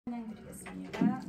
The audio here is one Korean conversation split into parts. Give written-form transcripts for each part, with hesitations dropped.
찬양드리겠습니다.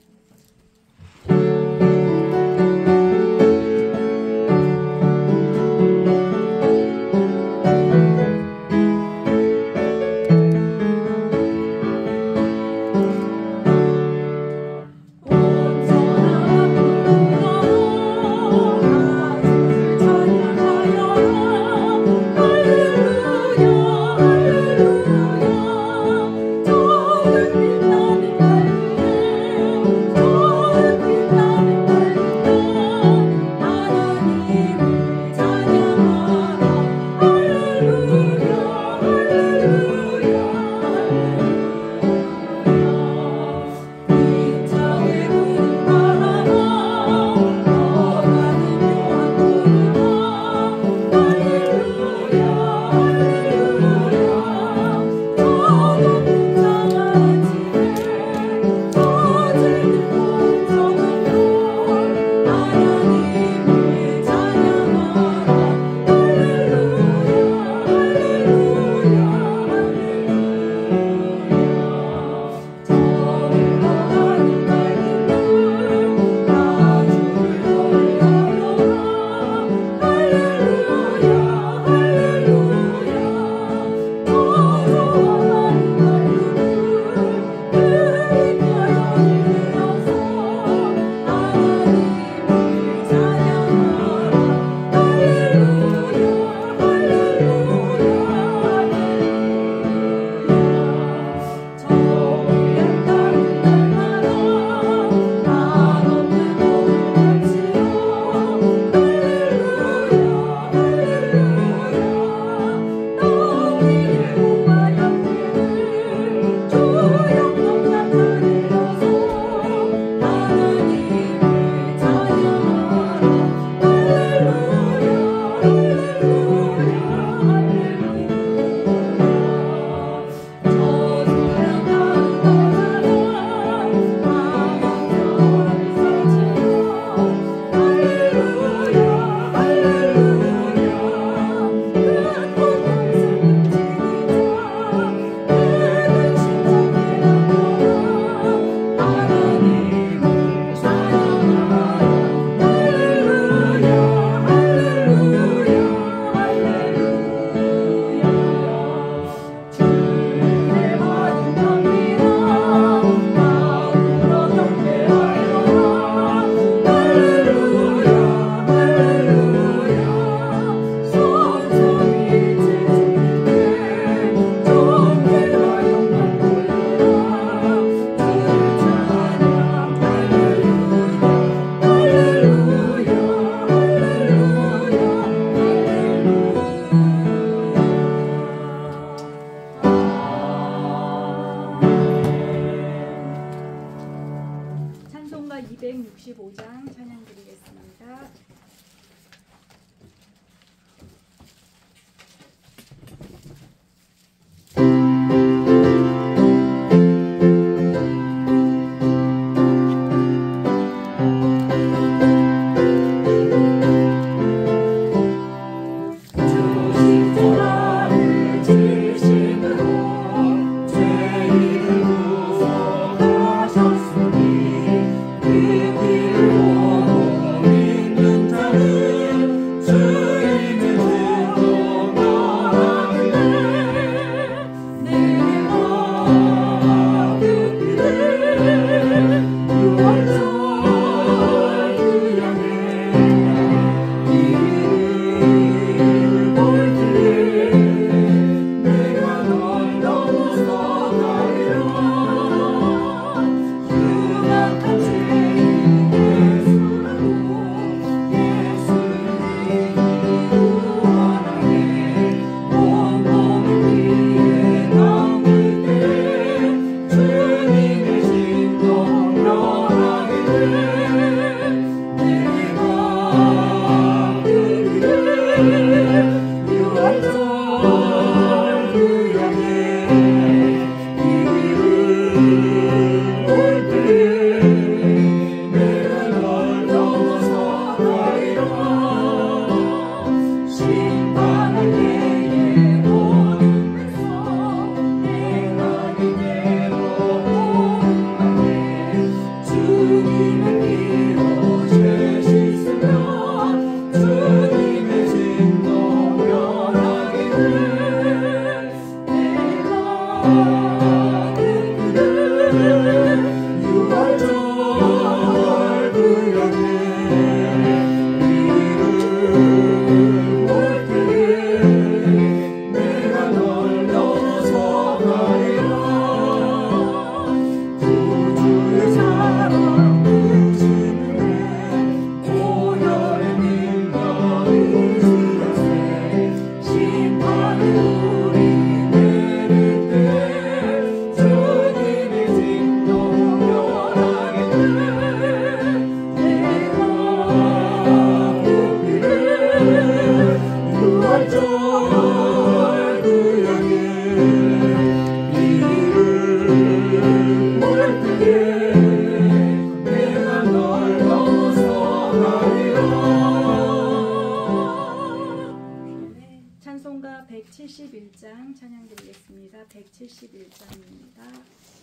찬송가 265장 찬양드리겠습니다. 그 길을 오고 믿는 471장입니다.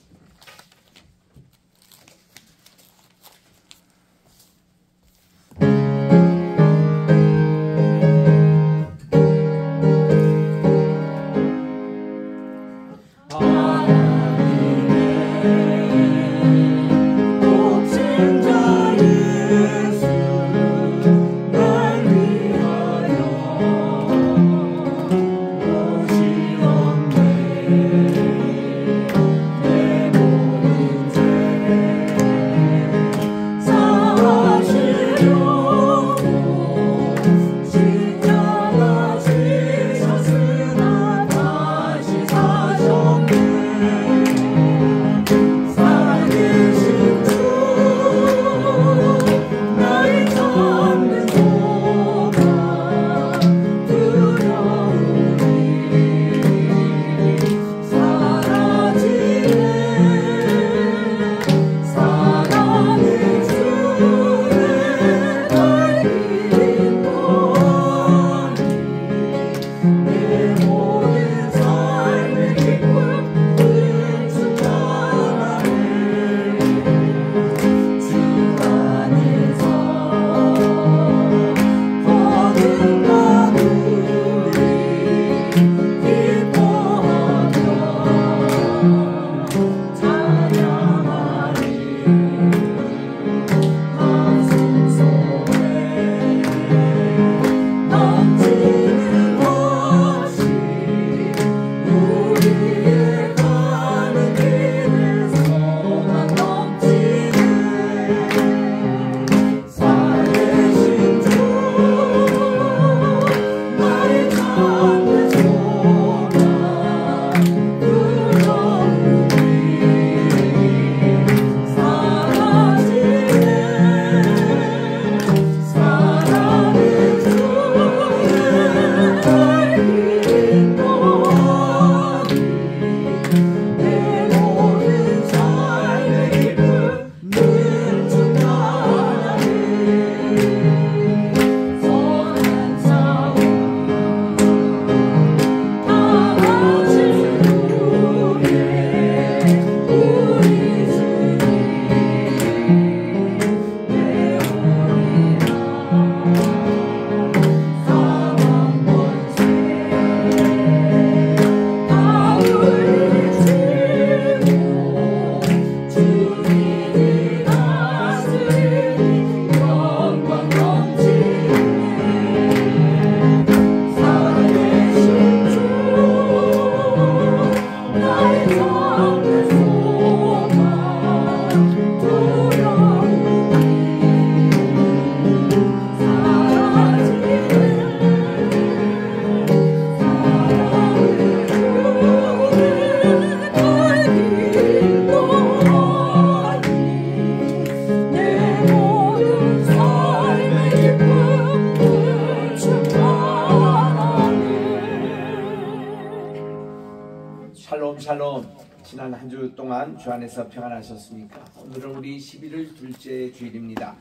샬롬. 지난 한 주 동안 주 안에서 평안하셨습니까? 오늘은 우리 11월 둘째 주일입니다.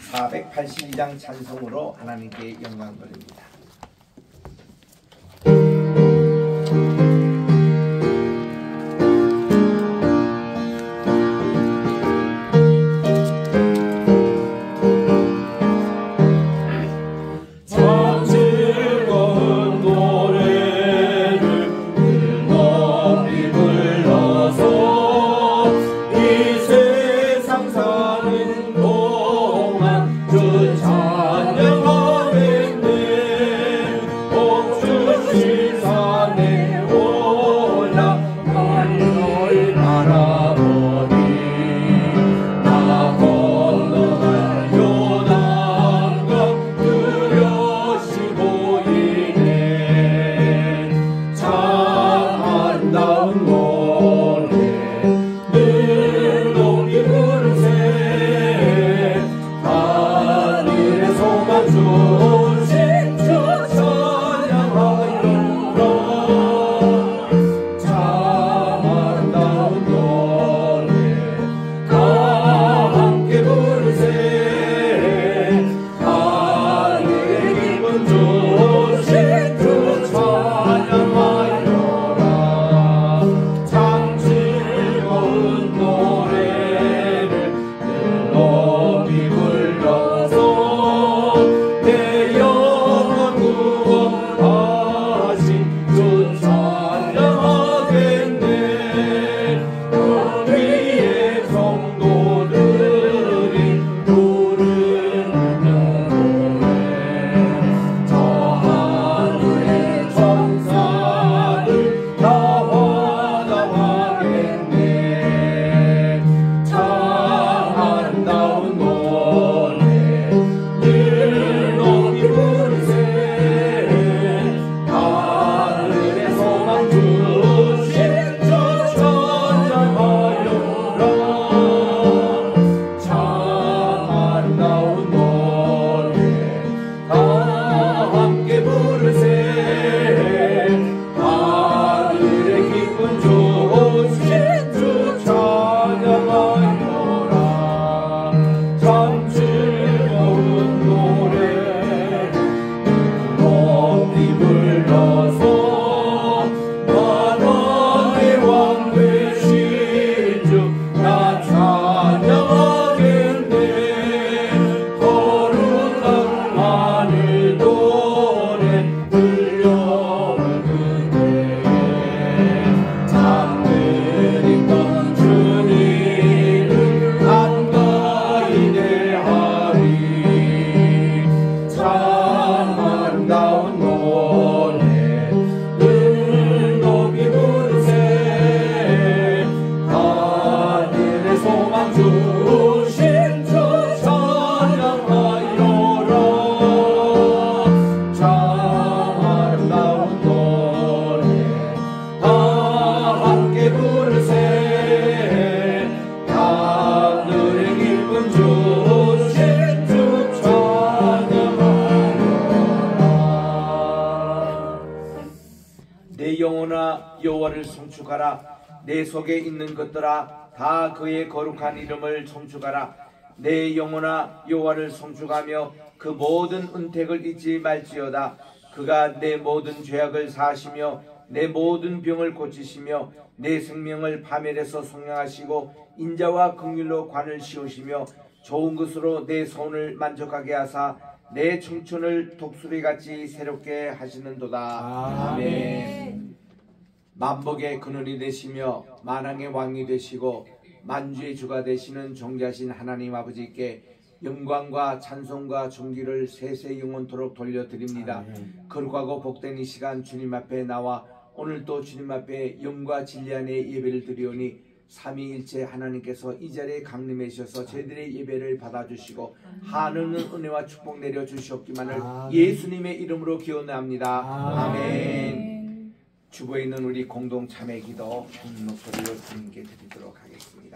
482장 찬송으로 하나님께 영광 돌립니다. 찬양하겠네 주신 주 찬양하여라. 참 아름다운 노래 다 함께 부르세. 하늘의 기쁜 주신 주 찬양하여라. 내 영혼아 여호와를 송축하라. 내 속에 있는 것들아 다 그의 거룩한 이름을 송축하라. 내 영혼아 여호와를 송축하며 그 모든 은택을 잊지 말지어다. 그가 내 모든 죄악을 사하시며 내 모든 병을 고치시며 내 생명을 파멸해서 속량하시고 인자와 긍휼로 관을 씌우시며 좋은 것으로 내 손을 만족하게 하사 내 청춘을 독수리같이 새롭게 하시는도다. 아멘. 만복의 근원이 되시며 만왕의 왕이 되시고 만주의 주가 되시는 존귀하신 하나님 아버지께 영광과 찬송과 존귀를 세세 영원토록 돌려드립니다. 거룩하고 복된 이 시간 주님 앞에 나와 오늘 또 주님 앞에 영과 진리 안에 예배를 드리오니 삼위일체 하나님께서 이 자리에 강림해 주셔서 저희들의 예배를 받아주시고 하늘은 은혜와 축복 내려주시옵기만을 예수님의 이름으로 기원합니다. 아멘. 주보에 있는 우리 공동 참회 기도 한 목소리로 주님께 드리도록 하겠습니다.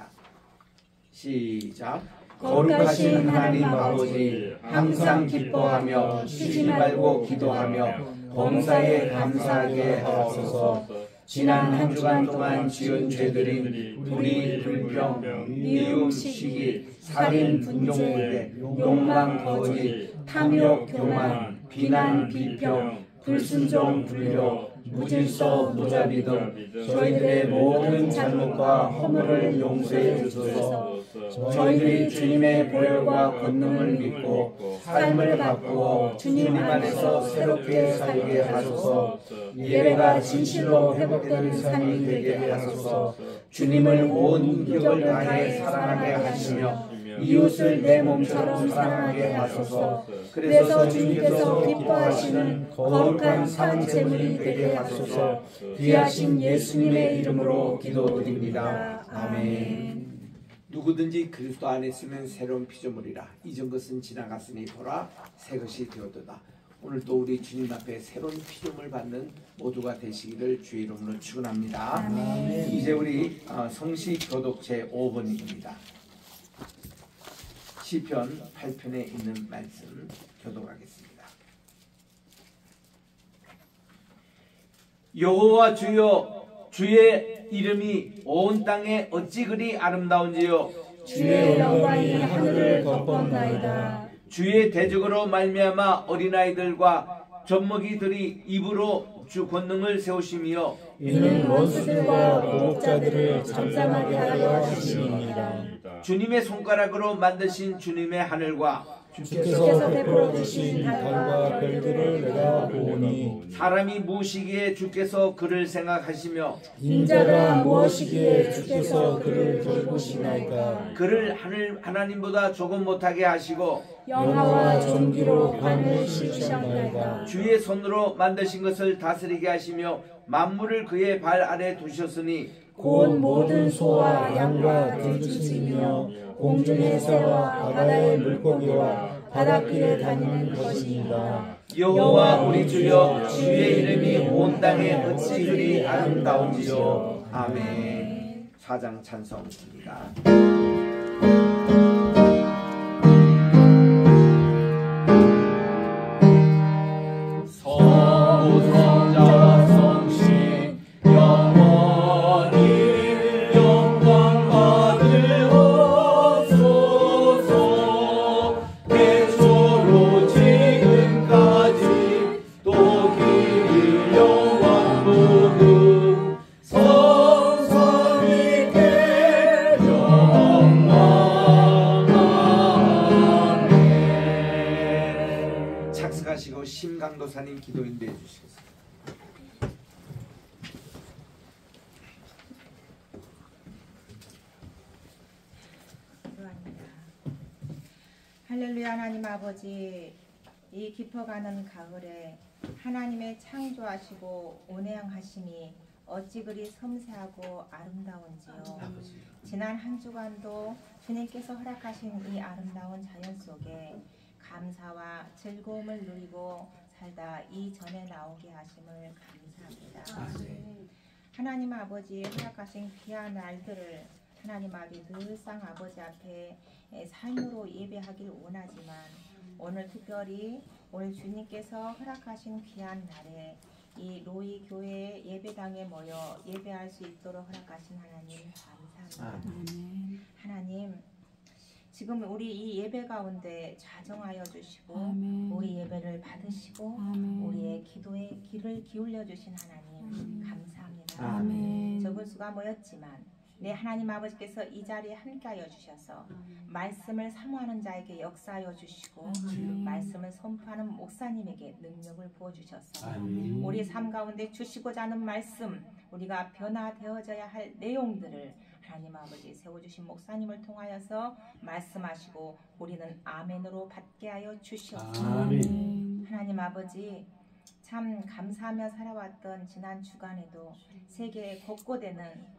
시작. 거룩하신 하나님 아버지, 항상 기뻐하며 쉬지 말고 기도하며 범사에 감사하게 하옵소서. 지난 한 주간 동안 지은 죄들인 불의, 불평, 미움, 시기, 살인, 분종물대, 욕망, 거짓, 탐욕, 교만, 비난, 비평, 불순종, 불효, 무질서, 무자비 등 저희들의 모든 잘못과 허물을 용서해 주소서. 저희들이 주님의 보혈과 권능을 믿고 삶을 바꾸어 주님 안에서 새롭게 살게 하소서. 예배가 진실로 회복되는 삶이 되게 하소서. 주님을 온 인격을 다해 사랑하게 하시며 이웃을 내 몸처럼 사랑하게 하소서. 그래서 주님께서 기뻐하시는 거룩한 산제물이 되게 하소서. 귀하신 예수님의 이름으로 기도드립니다. 아멘. 누구든지 그리스도 안에 있으면 새로운 피조물이라. 이전 것은 지나갔으니 보라 새 것이 되었도다. 오늘 또 우리 주님 앞에 새로운 피조물 받는 모두가 되시기를 주의 이름으로 축원합니다. 아멘. 이제 우리 성시 교독 제 5번입니다. 시편 8편에 있는 말씀 교독하겠습니다. 여호와 주여, 주의 이름이 온 땅에 어찌 그리 아름다운지요. 주의 영광이 하늘을 덮었나이다. 주의 대적으로 말미암아 어린아이들과 젖먹이들이 입으로 주 권능을 세우시며 이는 원수들과 보복자들을 잠잠하게 하려 하심이니라. 주님의 손가락으로 만드신 주님의 하늘과 주께서 베풀어 주신 달과 별들을 내가 보니 사람이 무엇이기에 주께서 그를 생각하시며 인자가 무엇이기에 주께서 그를 돌보시나이까. 그를 하나님보다 조금 못하게 하시고 영화와 존귀로 관을 씌우셨나이다. 주의 손으로 만드신 것을 다스리게 하시며 만물을 그의 발 아래 두셨으니 곧 모든 소와 양과 들쥐이며 공중의 새와 바다의 물고기와 바닷길에 다니는 것이니라. 여호와 우리 주여, 주의 이름이 온 땅에 어찌 그리 아름다운지요. 아멘. 사장 찬송입니다. 착석하시고 심강도사님 기도 인도해 주시겠습니다. 할렐루야. 하나님 아버지, 이 깊어가는 가을에 하나님의 창조하시고 온행하심이 어찌 그리 섬세하고 아름다운지요. 지난 한 주간도 주님께서 허락하신 이 아름다운 자연 속에 감사와 즐거움을 누리고 살다 이전에 나오게 하심을 감사합니다. 하나님 아버지 허락하신 귀한 날들을 하나님 아버지 늘상 아버지 앞에 삶으로 예배하길 원하지만 오늘 특별히 오늘 주님께서 허락하신 귀한 날에 이 로이 교회 예배당에 모여 예배할 수 있도록 허락하신 하나님 감사합니다. 하나님 지금 우리 이 예배 가운데 좌정하여 주시고 우리 예배를 받으시고 우리의 기도에 귀를 기울여 주신 하나님 감사합니다. 적은 수가 모였지만 내 하나님 아버지께서 이 자리에 함께하여 주셔서 말씀을 사모하는 자에게 역사하여 주시고 말씀을 선포하는 목사님에게 능력을 부어주셔서 우리 삶 가운데 주시고자 하는 말씀 우리가 변화되어져야 할 내용들을 하나님 아버지 세워주신 목사님을 통하여서 말씀하시고 우리는 아멘으로 받게 하여 주시옵소서. 하나님 아버지 참 감사하며 살아왔던 지난 주간에도 세계 곳곳에는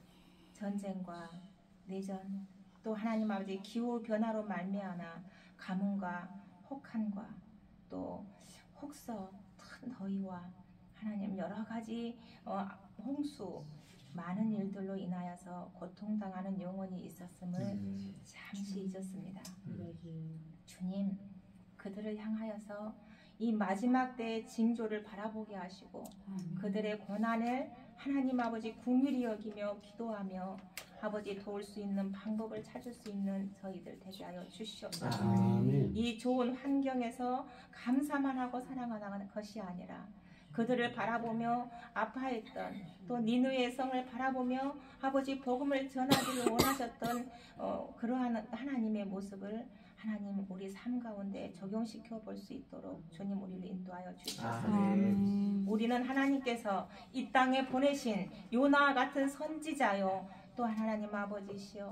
전쟁과 내전 또 하나님 아버지 기후 변화로 말미암아 가뭄과 혹한과 또 혹서 큰 더위와 하나님 여러 가지 홍수 많은 일들로 인하여서 고통당하는 영혼이 있었음을 잠시 잊었습니다. 주님 그들을 향하여서 이 마지막 때의 징조를 바라보게 하시고 그들의 고난을 하나님 아버지 긍휼히 여기며 기도하며 아버지 도울 수 있는 방법을 찾을 수 있는 저희들 되게 하여 주시옵소서. 이 좋은 환경에서 감사만 하고 살아가는 것이 아니라 그들을 바라보며 아파했던 또 니느웨의 성을 바라보며 아버지 복음을 전하기를 원하셨던 그러한 하나님의 모습을 하나님 우리 삶 가운데 적용시켜 볼 수 있도록 주님 우리를 인도하여 주시옵소서. 우리는 하나님께서 이 땅에 보내신 요나와 같은 선지자요 또한 하나님 아버지시여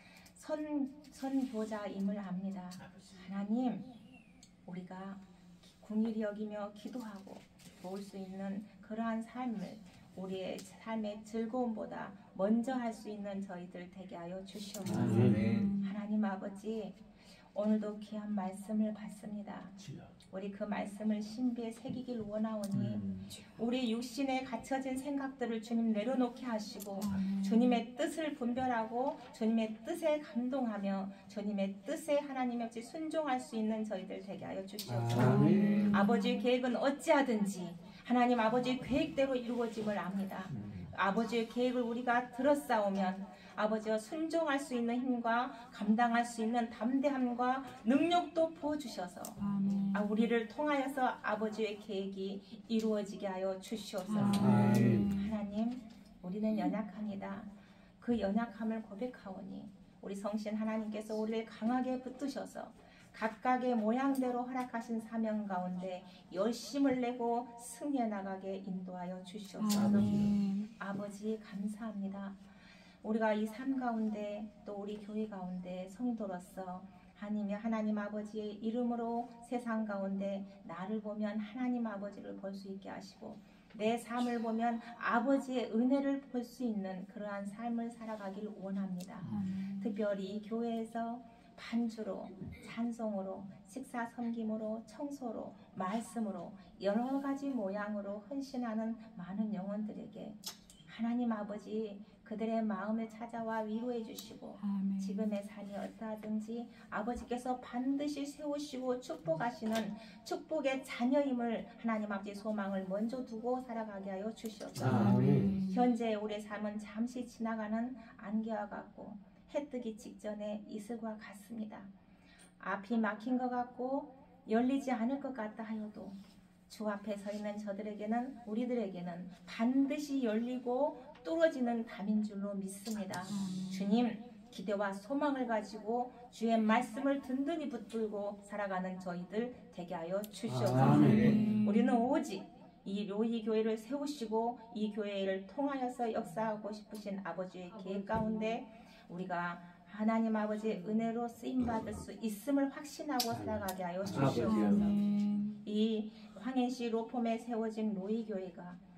선교자임을 압니다. 하나님 우리가 긍휼히 여기며 기도하고 도울 수 있는 그러한 삶을 우리의 삶의 즐거움보다 먼저 할 수 있는 저희들 되게 하여 주시옵소서. 하나님 아버지 오늘도 귀한 말씀을 받습니다. 우리 그 말씀을 신비에 새기길 원하오니 우리 육신에 갇혀진 생각들을 주님 내려놓게 하시고 주님의 뜻을 분별하고 주님의 뜻에 감동하며 주님의 뜻에 하나님 없이 순종할 수 있는 저희들 되게 하여 주시옵소서. 아버지의 계획은 어찌하든지 하나님 아버지의 계획대로 이루어짐을 압니다. 아버지의 계획을 우리가 들었사오면 아버지와 순종할 수 있는 힘과 감당할 수 있는 담대함과 능력도 부어주셔서 우리를 통하여서 아버지의 계획이 이루어지게 하여 주시옵소서. 하나님 우리는 연약합니다. 그 연약함을 고백하오니 우리 성신 하나님께서 우리를 강하게 붙드셔서 각각의 모양대로 허락하신 사명 가운데 열심을 내고 승리해 나가게 인도하여 주시옵소서. 아버지 감사합니다. 우리가 이 삶 가운데 또 우리 교회 가운데 성도로서 하나님 아버지의 이름으로 세상 가운데 나를 보면 하나님 아버지를 볼 수 있게 하시고 내 삶을 보면 아버지의 은혜를 볼 수 있는 그러한 삶을 살아가길 원합니다. 특별히 이 교회에서 반주로, 찬송으로, 식사 섬김으로, 청소로, 말씀으로 여러 가지 모양으로 헌신하는 많은 영혼들에게 하나님 아버지 그들의 마음을 찾아와 위로해 주시고 지금의 삶이 어떠하든지 아버지께서 반드시 세우시고 축복하시는 축복의 자녀임을 하나님 아버지 소망을 먼저 두고 살아가게 하여 주시옵소서. 현재 우리의 삶은 잠시 지나가는 안개와 같고 해 뜨기 직전에 이슬과 같습니다. 앞이 막힌 것 같고 열리지 않을 것 같다 하여도 주 앞에 서 있는 저들에게는 우리들에게는 반드시 열리고 뚫어지는 담인 줄로 믿습니다. 주님 기대와 소망을 가지고 주의 말씀을 든든히 붙들고 살아가는 저희들 되게 하여 주시옵소서. 우리는 오직 이 로이 교회를 세우시고 이 교회를 통하여서 역사하고 싶으신 아버지의 계획 가운데 우리가 하나님 아버지의 은혜로 쓰임받을 수 있음을 확신하고 살아가게 하여 주시옵소서. 이 황해시 로폼에 세워진 로이 교회가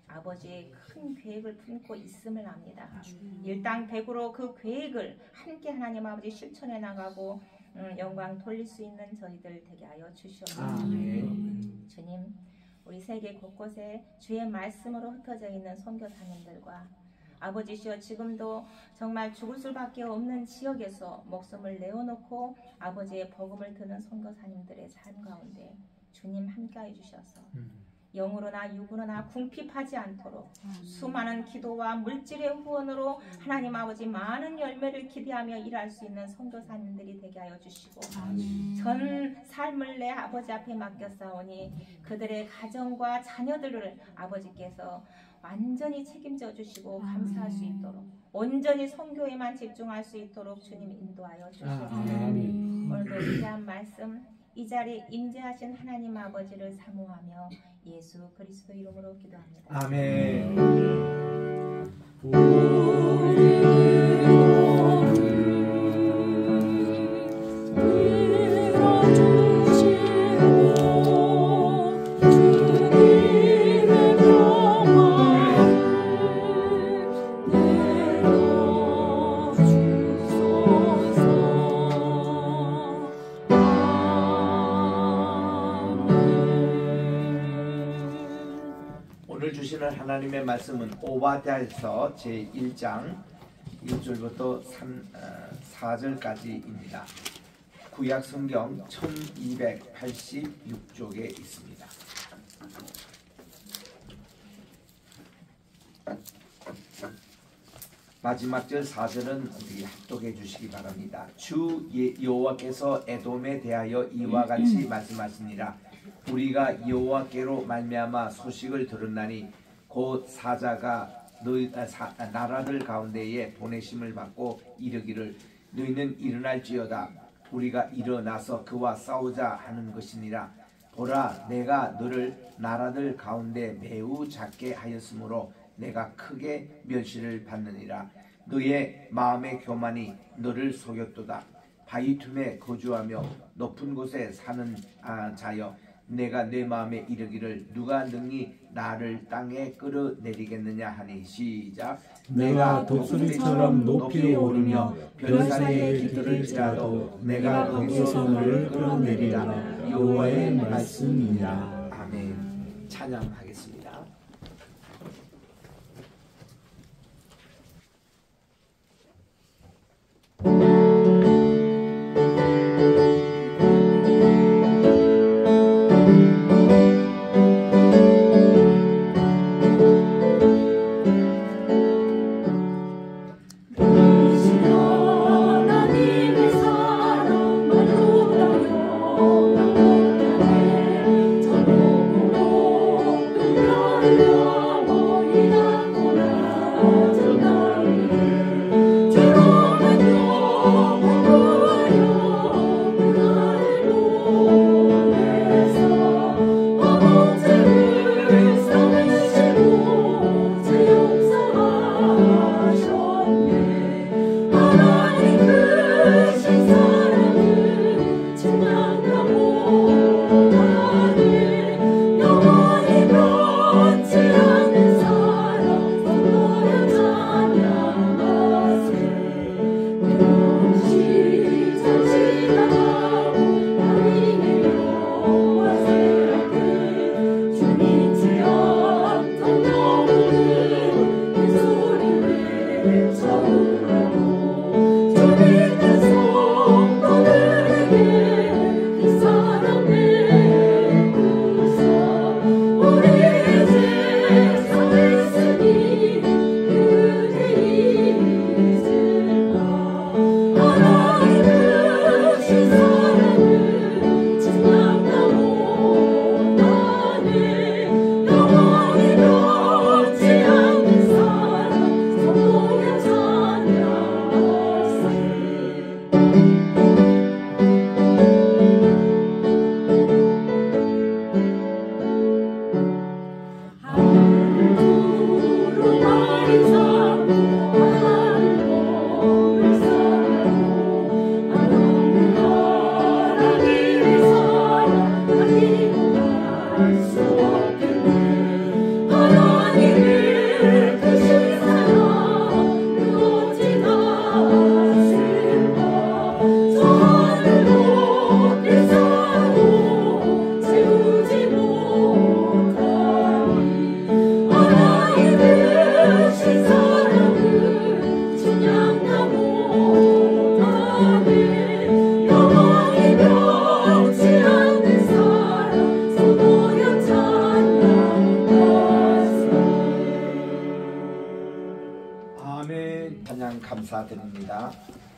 아버지의 큰 계획을 품고 있음을 압니다. 일당백으로 그 계획을 함께 하나님 아버지 실천해 나가고 영광 돌릴 수 있는 저희들 되게 하여 주시옵소서. 주님, 우리 세계 곳곳에 주의 말씀으로 흩어져 있는 선교사님들과 아버지시여 지금도 정말 죽을 수밖에 없는 지역에서 목숨을 내어놓고 아버지의 복음을 드는 선교사님들의 삶 가운데 주님 함께해 주셔서 영으로나 육으로나 궁핍하지 않도록 수많은 기도와 물질의 후원으로 하나님 아버지 많은 열매를 기대하며 일할 수 있는 선교사님들이 되게 하여 주시고 전 삶을 내 아버지 앞에 맡겼사오니 그들의 가정과 자녀들을 아버지께서 완전히 책임져 주시고 감사할 수 있도록 온전히 선교에만 집중할 수 있도록 주님 인도하여 주시옵소서. 오늘도 귀한 말씀 이 자리에 임재하신 하나님 아버지를 사모하며 예수 그리스도 이름으로 기도합니다. 아멘. 오늘 주시는 하나님의 말씀은 오바댜서 제1장 1절부터 4절까지입니다. 구약 성경 1286쪽에 있습니다. 마지막 절 4절은 우리 합독해 주시기 바랍니다. 주 여호와께서 에돔에 대하여 이와 같이 말씀하시니라. 우리가 여호와께로 말미암아 소식을 들었나니 곧 사자가 나라들 가운데에 보내심을 받고 이르기를 너희는 일어날지어다. 우리가 일어나서 그와 싸우자 하는 것이니라. 보라, 내가 너를 나라들 가운데 매우 작게 하였으므로 내가 크게 멸시를 받느니라. 너의 마음의 교만이 너를 속였도다. 바위 틈에 거주하며 높은 곳에 사는 자여, 내가 내 마음에 이르기를 누가 능히 나를 땅에 끌어내리겠느냐 하니. 시작. 내가 독수리처럼 높이 오르며 별산에 깃들을지라도 내가 거기서 너를 끌어내리라. 여호와의 말씀이니라. 아멘. 찬양하겠습니다. 저 감사드립니다.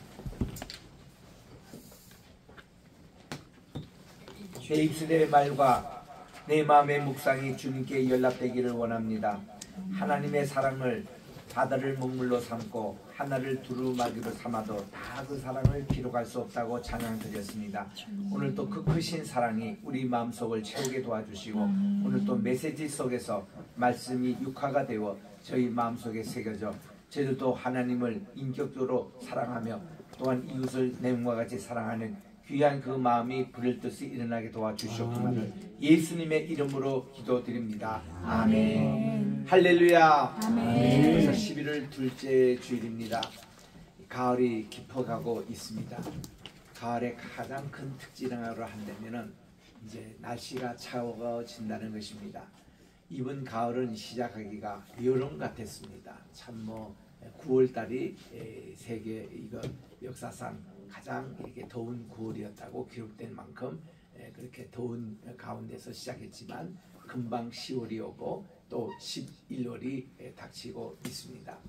내 입술의 말과 내 마음의 묵상이 주님께 연락되기를 원합니다. 하나님의 사랑을 바다를 먹물로 삼고 하나를 두루마기로 삼아도 다 그 사랑을 기록할 수 없다고 찬양드렸습니다. 오늘 또 그 크신 사랑이 우리 마음속을 채우게 도와주시고 오늘 또 메시지 속에서 말씀이 육화가 되어 저희 마음속에 새겨져 저희들도 하나님을 인격적으로 사랑하며 또한 이웃을 내 몸과 같이 사랑하는 귀한 그 마음이 불을 듯이 일어나게 도와주시옵기만을 예수님의 이름으로 기도드립니다. 아멘. 할렐루야. 아멘. 벌써 11월 둘째 주일입니다. 가을이 깊어가고 있습니다. 가을의 가장 큰 특징으로 한다면은 이제 날씨가 차가워진다는 것입니다. 이번 가을은 시작하기가 여름 같았습니다. 참 뭐 9월달이 세계 이거 역사상 가장 이렇게 더운 9월이었다고 기록된 만큼 그렇게 더운 가운데서 시작했지만 금방 10월이 오고 또 11월이 닥치고 있습니다.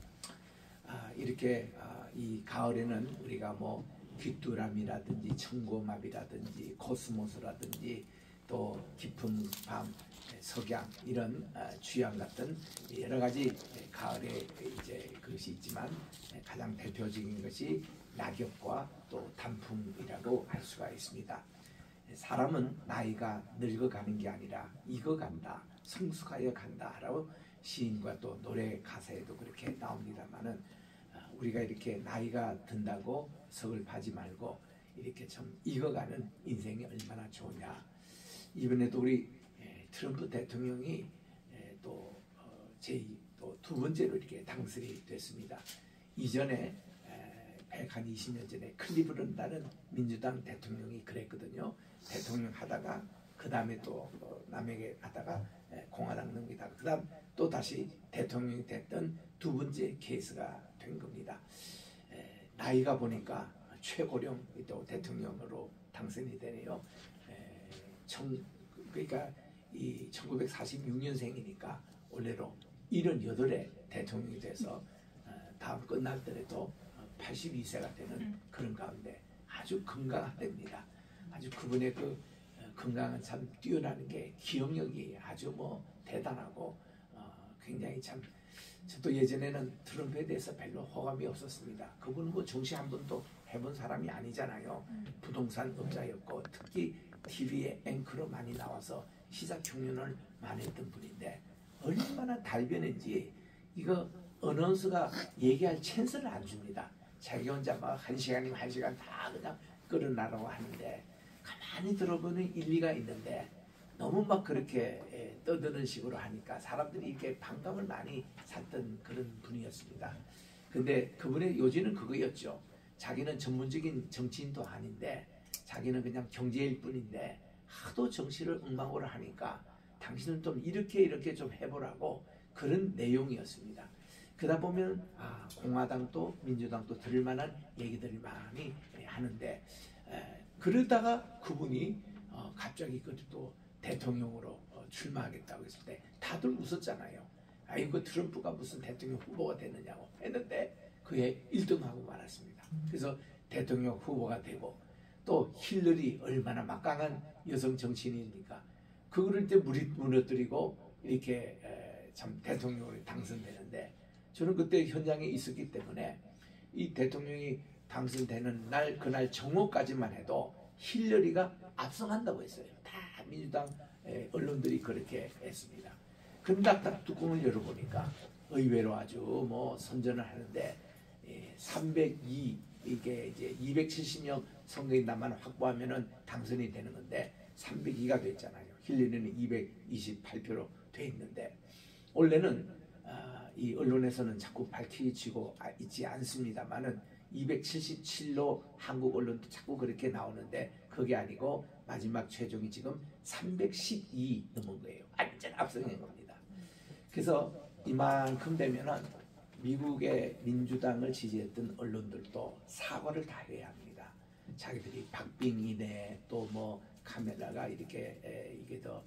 이렇게 이 가을에는 우리가 뭐 귀뚜라미라든지 청고마비라든지 코스모스라든지 또 깊은 밤, 석양 이런 취향 같은 여러 가지 가을에 이제 그것이 있지만 가장 대표적인 것이 낙엽과 또 단풍이라고 할 수가 있습니다. 사람은 나이가 늙어가는 게 아니라 익어간다, 성숙하여 간다라고 시인과 또 노래 가사에도 그렇게 나옵니다만은 우리가 이렇게 나이가 든다고 서글파지 말고 이렇게 좀 익어가는 인생이 얼마나 좋으냐. 이번에도 우리 트럼프 대통령이 또 두 번째로 이렇게 당선이 됐습니다. 이전에 120년 전에 클리브런다는 민주당 대통령이 그랬거든요. 대통령 하다가 그 다음에 또 남에게 하다가 공화당 넘기다가 그 다음 또 다시 대통령이 됐던 두 번째 케이스가 된 겁니다. 나이가 보니까 최고령 또 대통령으로 당선이 되네요. 그러니까 이 1946년생이니까 올해로 78에 대통령이 돼서 다음 끝날 때에도 82세가 되는 그런 가운데 아주 건강하답니다. 아주 그분의 그 건강은 참 뛰어나는 게 기억력이 아주 뭐 대단하고 굉장히 참 저도 예전에는 트럼프에 대해서 별로 호감이 없었습니다. 그분은 뭐 정치 한 번도 해본 사람이 아니잖아요. 부동산 업자였고 특히 TV에 앵커로 많이 나와서 시사 경륜을 많이 했던 분인데 얼마나 달변인지 이거 어나운서가 얘기할 찬스를 안 줍니다. 자기 혼자 막 1시간이면 1시간 다 그냥 끌어나라고 하는데 가만히 들어보는 일리가 있는데 너무 막 그렇게 떠드는 식으로 하니까 사람들이 이렇게 반감을 많이 샀던 그런 분이었습니다. 근데 그분의 요지는 그거였죠. 자기는 전문적인 정치인도 아닌데 자기는 그냥 경제일 뿐인데 하도 정치를 엉망으로 하니까 당신은 좀 이렇게 좀 해보라고 그런 내용이었습니다. 그러다 보면 공화당도 민주당도 들을 만한 얘기들을 많이 하는데 그러다가 그분이 갑자기 또 대통령으로 출마하겠다고 했을 때 다들 웃었잖아요. 아이고 트럼프가 무슨 대통령 후보가 됐느냐고 했는데 그에 1등하고 말았습니다. 그래서 대통령 후보가 되고 또 힐러리 얼마나 막강한 여성 정치인입니까? 그거를 때 무너뜨리고 이렇게 참 대통령으로 당선되는데 저는 그때 현장에 있었기 때문에 이 대통령이 당선되는 날 그날 정오까지만 해도 힐러리가 압승한다고 했어요. 다 민주당 언론들이 그렇게 했습니다. 근데 딱 뚜껑을 열어보니까 의외로 아주 뭐 선전을 하는데 302 이게 이제 270명 선거인단만 확보하면은 당선이 되는 건데 302가 됐잖아요. 힐러리는 228표로 돼 있는데 원래는 이 언론에서는 자꾸 밝히지고 있지 않습니다만은 277로 한국 언론도 자꾸 그렇게 나오는데 그게 아니고 마지막 최종이 지금 312 넘은 거예요. 완전 앞서는 겁니다. 그래서 이만큼 되면은 미국의 민주당을 지지했던 언론들도 사과를 다 해야 합니다. 자기들이 박빙이네 또 뭐 카메라가 이렇게 이게 더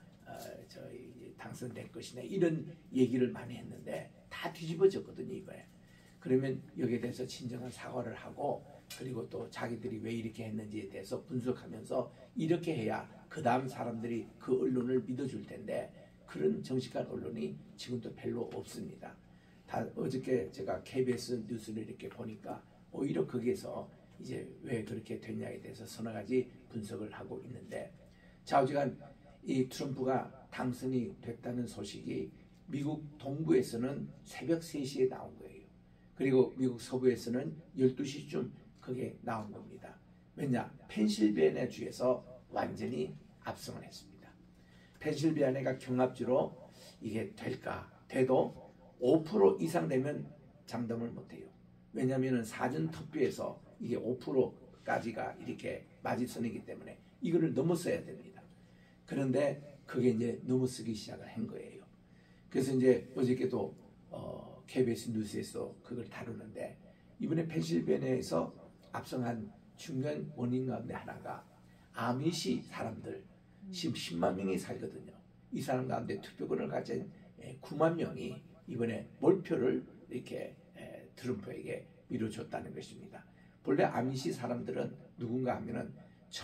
저희 당선될 것이네 이런 얘기를 많이 했는데 다 뒤집어졌거든요 이거에. 그러면 여기에 대해서 진정한 사과를 하고 그리고 또 자기들이 왜 이렇게 했는지에 대해서 분석하면서 이렇게 해야 그 다음 사람들이 그 언론을 믿어줄 텐데 그런 정직한 언론이 지금도 별로 없습니다. 다 어저께 제가 KBS 뉴스를 이렇게 보니까 오히려 거기에서 이제 왜 그렇게 됐냐에 대해서 서너 가지 분석을 하고 있는데 좌우지간 이 트럼프가 당선이 됐다는 소식이 미국 동부에서는 새벽 3시에 나온 거예요. 그리고 미국 서부에서는 12시쯤 그게 나온 겁니다. 왜냐? 펜실베니아 주에서 완전히 압승을 했습니다. 펜실베니아가 경합주로 이게 될까? 돼도 5% 이상 되면 장담을 못해요. 왜냐하면 사전 투표에서 이게 5%까지가 이렇게 마지선이기 때문에 이거를 넘어서야 됩니다. 그런데 그게 이제 넘어서기 시작을 한 거예요. 그래서 이제 어저께도 KBS 뉴스에서 그걸 다루는데 이번에 펜실베니아에서 압승한 중요한 원인 가운데 하나가 아미시 사람들 지금 10만 명이 살거든요. 이 사람 가운데 투표권을 가진 9만 명이 이번에 몰표를 이렇게 트럼프에게 밀어줬다는 것입니다. 본래 아미시 사람들은 누군가 하면은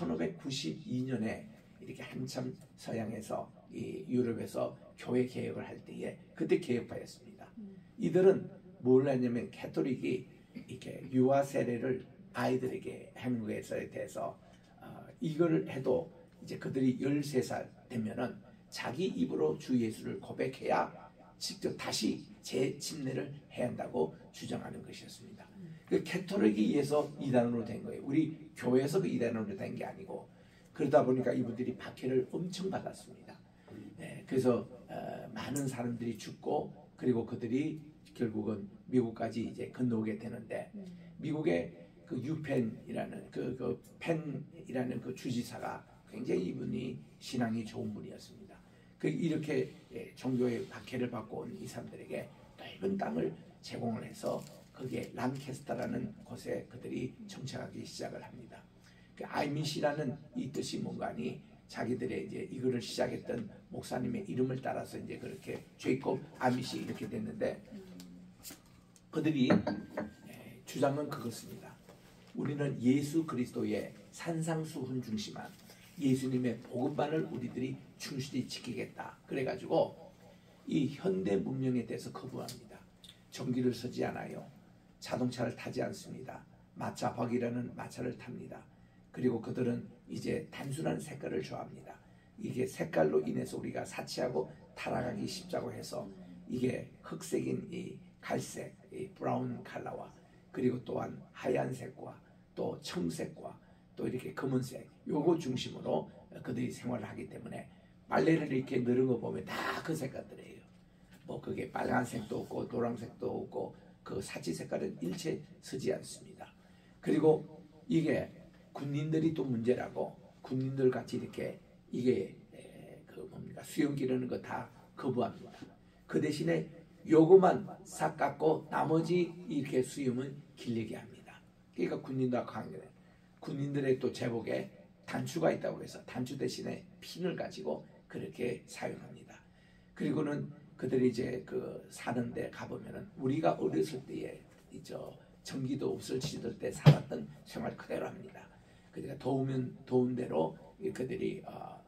1592년에 이렇게 한참 서양에서 이 유럽에서 교회 개혁을 할 때에 그때 개혁파였습니다. 이들은 뭘 하냐면 캐톨릭이 이렇게 유아 세례를 아이들에게 하는 것에 대해서 이거를 해도 이제 그들이 13살 되면은 자기 입으로 주 예수를 고백해야 직접 다시 재침례를 해야 한다고 주장하는 것이었습니다. 그 캐톨릭에 의해서 이단으로 된 거예요. 우리 교회에서 그 이단으로 된 게 아니고 그러다 보니까 이분들이 박해를 엄청 받았습니다. 그래서 많은 사람들이 죽고 그리고 그들이 결국은 미국까지 이제 건너오게 되는데 미국의 그 유펜이라는 그 펜이라는 그 주지사가 굉장히 이분이 신앙이 좋은 분이었습니다. 그 이렇게 종교의 박해를 받고 온 이 사람들에게 넓은 땅을 제공을 해서 거기에 란캐스터라는 곳에 그들이 정착하기 시작을 합니다. 그 아미시라는 이 뜻이 뭔가니 자기들의 이제 이거를 시작했던 목사님의 이름을 따라서 이제 그렇게 제이콥 아미시 이렇게 됐는데 그들이 주장은 그것입니다. 우리는 예수 그리스도의 산상수훈 중심한 예수님의 복음만을 우리들이 충실히 지키겠다. 그래가지고 이 현대 문명에 대해서 거부합니다. 전기를 쓰지 않아요. 자동차를 타지 않습니다. 마차박이라는 마차를 탑니다. 그리고 그들은 이제 단순한 색깔을 좋아합니다. 이게 색깔로 인해서 우리가 사치하고 타락하기 쉽다고 해서 이게 흑색인 이 갈색, 이 브라운 컬러와 그리고 또한 하얀색과 또 청색과 또 이렇게 검은색 요거 중심으로 그들이 생활을 하기 때문에 빨래를 이렇게 늘은 거 보면 다 그 색깔들이에요. 뭐 그게 빨간색도 없고 노란색도 없고 그 사치 색깔은 일체 쓰지 않습니다. 그리고 이게 군인들이 또 문제라고 군인들 같이 이렇게 이게 그 뭡니까 수염 기르는 거 다 거부합니다. 그 대신에 요거만 싹 깎고 나머지 이렇게 수염은 길리게 합니다. 그러니까 군인들과 관계돼. 군인들의 또 제복에 단추가 있다고 해서 단추 대신에 핀을 가지고 그렇게 사용합니다. 그리고는 그들이 이제 그 사는데 가보면은 우리가 어렸을 때에 전기도 없을 시절 때 살았던 생활 그대로 합니다. 그러니까 더우면 더운 대로 그들이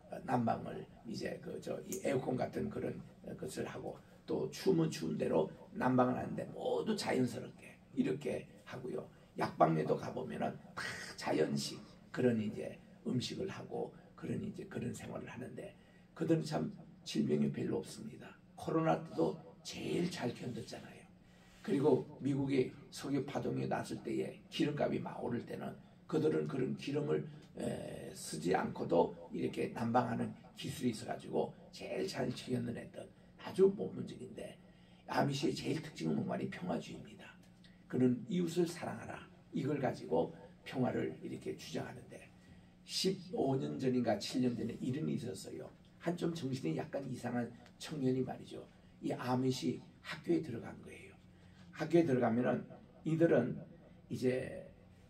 난방을 이제 이 에어컨 같은 그런 것을 하고 또 추우면 추운 대로 난방을 하는데 모두 자연스럽게 이렇게 하고요. 약방에도 가보면은 다 자연식 그런 이제 음식을 하고 그런 이제 그런 생활을 하는데 그들은 참 질병이 별로 없습니다. 코로나 때도 제일 잘 견뎠잖아요. 그리고 미국의 석유 파동이 났을 때에 기름값이 막 오를 때는 그들은 그런 기름을 쓰지 않고도 이렇게 난방하는 기술이 있어가지고 제일 잘 견뎌냈던 아주 모범적인데 아미시의 제일 특징은 뭔가니 평화주의입니다. 그는 이웃을 사랑하라 이걸 가지고 평화를 이렇게 주장하는데 15년 전인가 7년 전에 이런 일이 있었어요. 한 좀 정신이 약간 이상한 청년이 말이죠. 이 아미시 학교에 들어간 거예요. 학교에 들어가면은 이들은 이제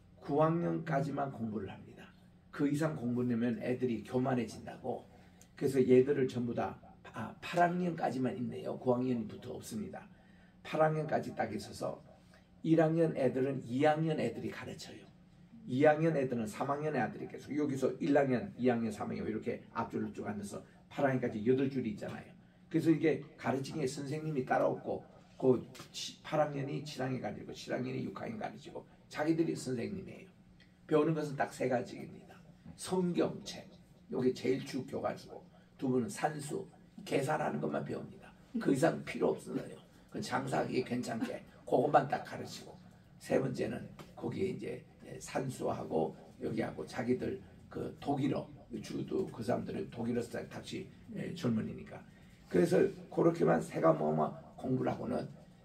9학년까지만 공부를 합니다. 그 이상 공부하면 애들이 교만해진다고. 그래서 얘들을 전부 다 8학년까지만 있네요. 9학년부터 없습니다. 8학년까지 딱 있어서 1학년 애들은 2학년 애들이 가르쳐요. 2학년 애들은 3학년 애들이 계속 여기서 1학년, 2학년, 3학년 이렇게 앞줄로 쭉 앉아서 8학년까지 8줄이 있잖아요. 그래서 이게 가르치기에 선생님이 따라오고 그 8학년이 7학년 가르치고 7학년이 6학년 가르치고 자기들이 선생님이에요. 배우는 것은 딱 3가지입니다. 성경책, 이게 제일 주 교과서고, 두 번은 산수, 계산하는 것만 배웁니다. 그 이상 필요 없어요. 그 장사하기 괜찮게 그것만 딱 가르치고, 세 번째는 거기에 이제 산수하고 여기하고 자기들 그 독일어, 주도 그 사람들은 독일어 스타일 당시 젊은이니까. 그래서 그렇게만 세 과목만 공부를 하고는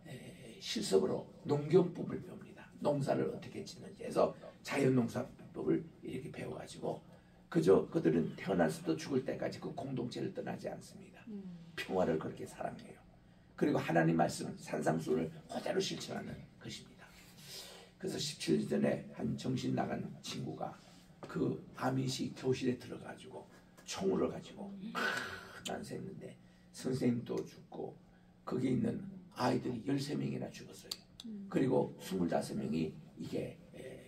실습으로 농경법을 배웁니다. 농사를 어떻게 짓는지 해서 자연농사법을 이렇게 배워가지고 그저 그들은 태어나서도 죽을 때까지 그 공동체를 떠나지 않습니다. 평화를 그렇게 사랑해요. 그리고 하나님 말씀 산상수를 그대로 실천하는 것입니다. 그래서 17년 전에 한 정신 나간 친구가 그 아미시 교실에 들어가지고 총을 가지고 난세했는데 선생님도 죽고 거기 있는 아이들이 13명이나 죽었어요. 그리고 25명이 이게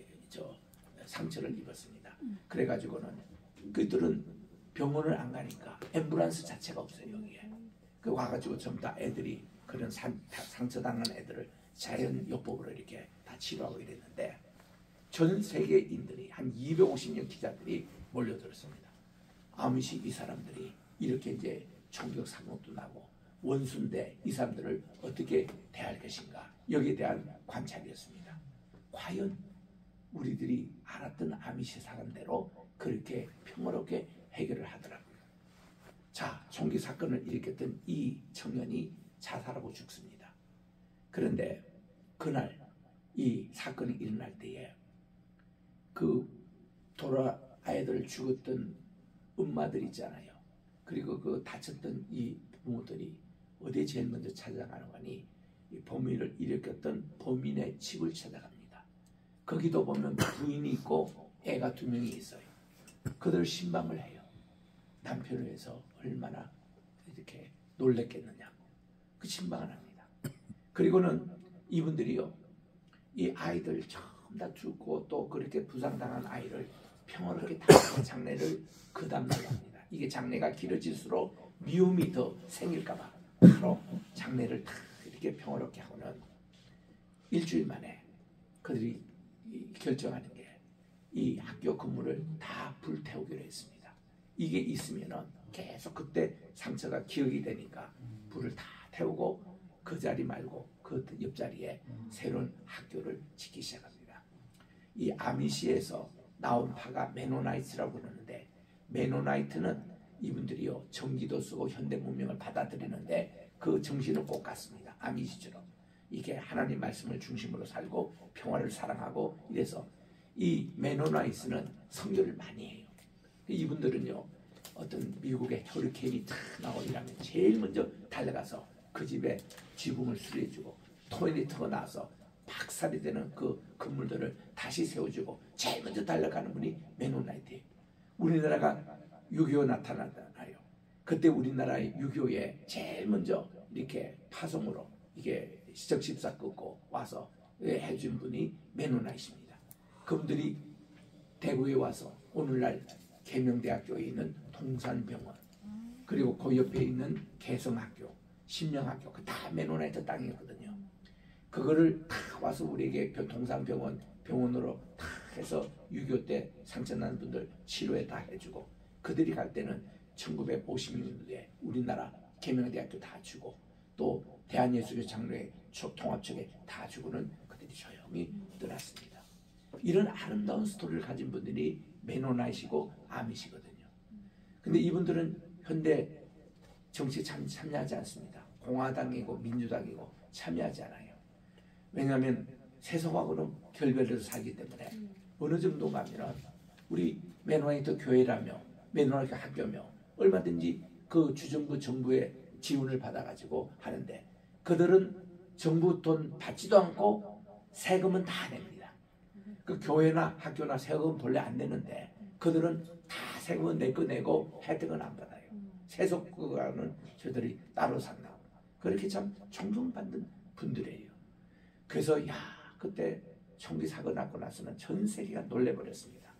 상처를 입었습니다. 그래가지고는 그들은 병원을 안 가니까 앰뷸런스 자체가 없어요. 여기에. 그 와가지고 전부 다 애들이 그런 상처당한 애들을 자연요법으로 이렇게 다 치료하고 이랬는데 전 세계인들이 한 250명 기자들이 몰려들었습니다. 아미시 이 사람들이 이렇게 이제 총격 사고도 나고 원수인데 이 사람들을 어떻게 대할 것인가, 여기에 대한 관찰이었습니다. 과연 우리들이 알았던 아미시 사람대로 그렇게 평화롭게 해결을 하더라고요. 자, 총기 사건을 일으켰던 이 청년이 자살하고 죽습니다. 그런데 그날 이 사건이 일어날 때에 그 아이들 죽었던 엄마들 있잖아요. 그리고 그 다쳤던 이 부모들이 어디에 제일 먼저 찾아가는 거니, 이 범인을 일으켰던 범인의 집을 찾아갑니다. 거기도 보면 부인이 있고 애가 2명이 있어요. 그들 신방을 해요. 남편을 위해서 얼마나 이렇게 놀랬겠느냐. 그 신방을 합니다. 그리고는 이분들이요, 이 아이들 전부 다 죽고 또 그렇게 부상당한 아이를 평화롭게 다 장례를 그 다음날 합니다. 이게 장례가 길어질수록 미움이 더 생길까봐 바로 장례를 다 이렇게 평화롭게 하고는 일주일 만에 그들이 결정하는 게 이 학교 건물을 다 불태우기로 했습니다. 이게 있으면은 계속 그때 상처가 기억이 되니까 불을 다 태우고 그 자리 말고 그 옆자리에 새로운 학교를 짓기 시작합니다. 이 아미시에서 나온 파가 메노나이트라고 부르는데, 메노나이트는 이분들이요 전기도 쓰고 현대 문명을 받아들이는데 그 정신은 꼭 같습니다. 아미시처럼 이게 하나님 말씀을 중심으로 살고 평화를 사랑하고 이래서 이 메노나이트는 선교를 많이 해요. 이분들은요 어떤 미국의 허리케인이 탁 나고 이러면 제일 먼저 달려가서 그 집에 지붕을 수리해주고 토일리트가 나와서 박살이 되는 그 건물들을 다시 세워주고 제일 먼저 달려가는 분이 메노나이트예요. 우리나라가 6.25 나타나잖아요. 그때 우리나라의 6.25에 제일 먼저 이렇게 파송으로 이게 시적십사 끊고 와서 해준 분이 메노나이트입니다. 그분들이 대구에 와서 오늘날 계명대학교에 있는 동산병원, 그리고 그 옆에 있는 개성학교, 신명학교, 그 다 메노나이트 땅이었거든요. 그거를 다 와서 우리에게 동산병원으로 다 해서 6.25 때 상처난 분들 치료에 다 해주고, 그들이 갈 때는 1950년도에 우리나라 계명대학교 다 주고 또 대한예술교 장로회 통합청에 다 주고는 그들이 조용히 떠났습니다. 이런 아름다운 스토리를 가진 분들이 메노나이시고 아미시거든요. 근데 이분들은 현대 정치에 참여하지 않습니다. 공화당이고 민주당이고 참여하지 않아요. 왜냐하면 세속하고는 결별해서 살기 때문에 어느 정도 가면 우리 메노나이트 교회라며 메노나이트 학교며 얼마든지 그 주정부 정부의 지원을 받아가지고 하는데, 그들은 정부 돈 받지도 않고 세금은 다 냅니다. 그 교회나 학교나 세금은 본래 안 내는데 그들은 다 세금은 내 거 내고 혜택은 안 받아요. 세속과는 저들이 따로 산다고. 그렇게 참 존경받는 분들이에요. 그래서 야, 그때 총기 사고 났고 나서는 전 세계가 놀래버렸습니다.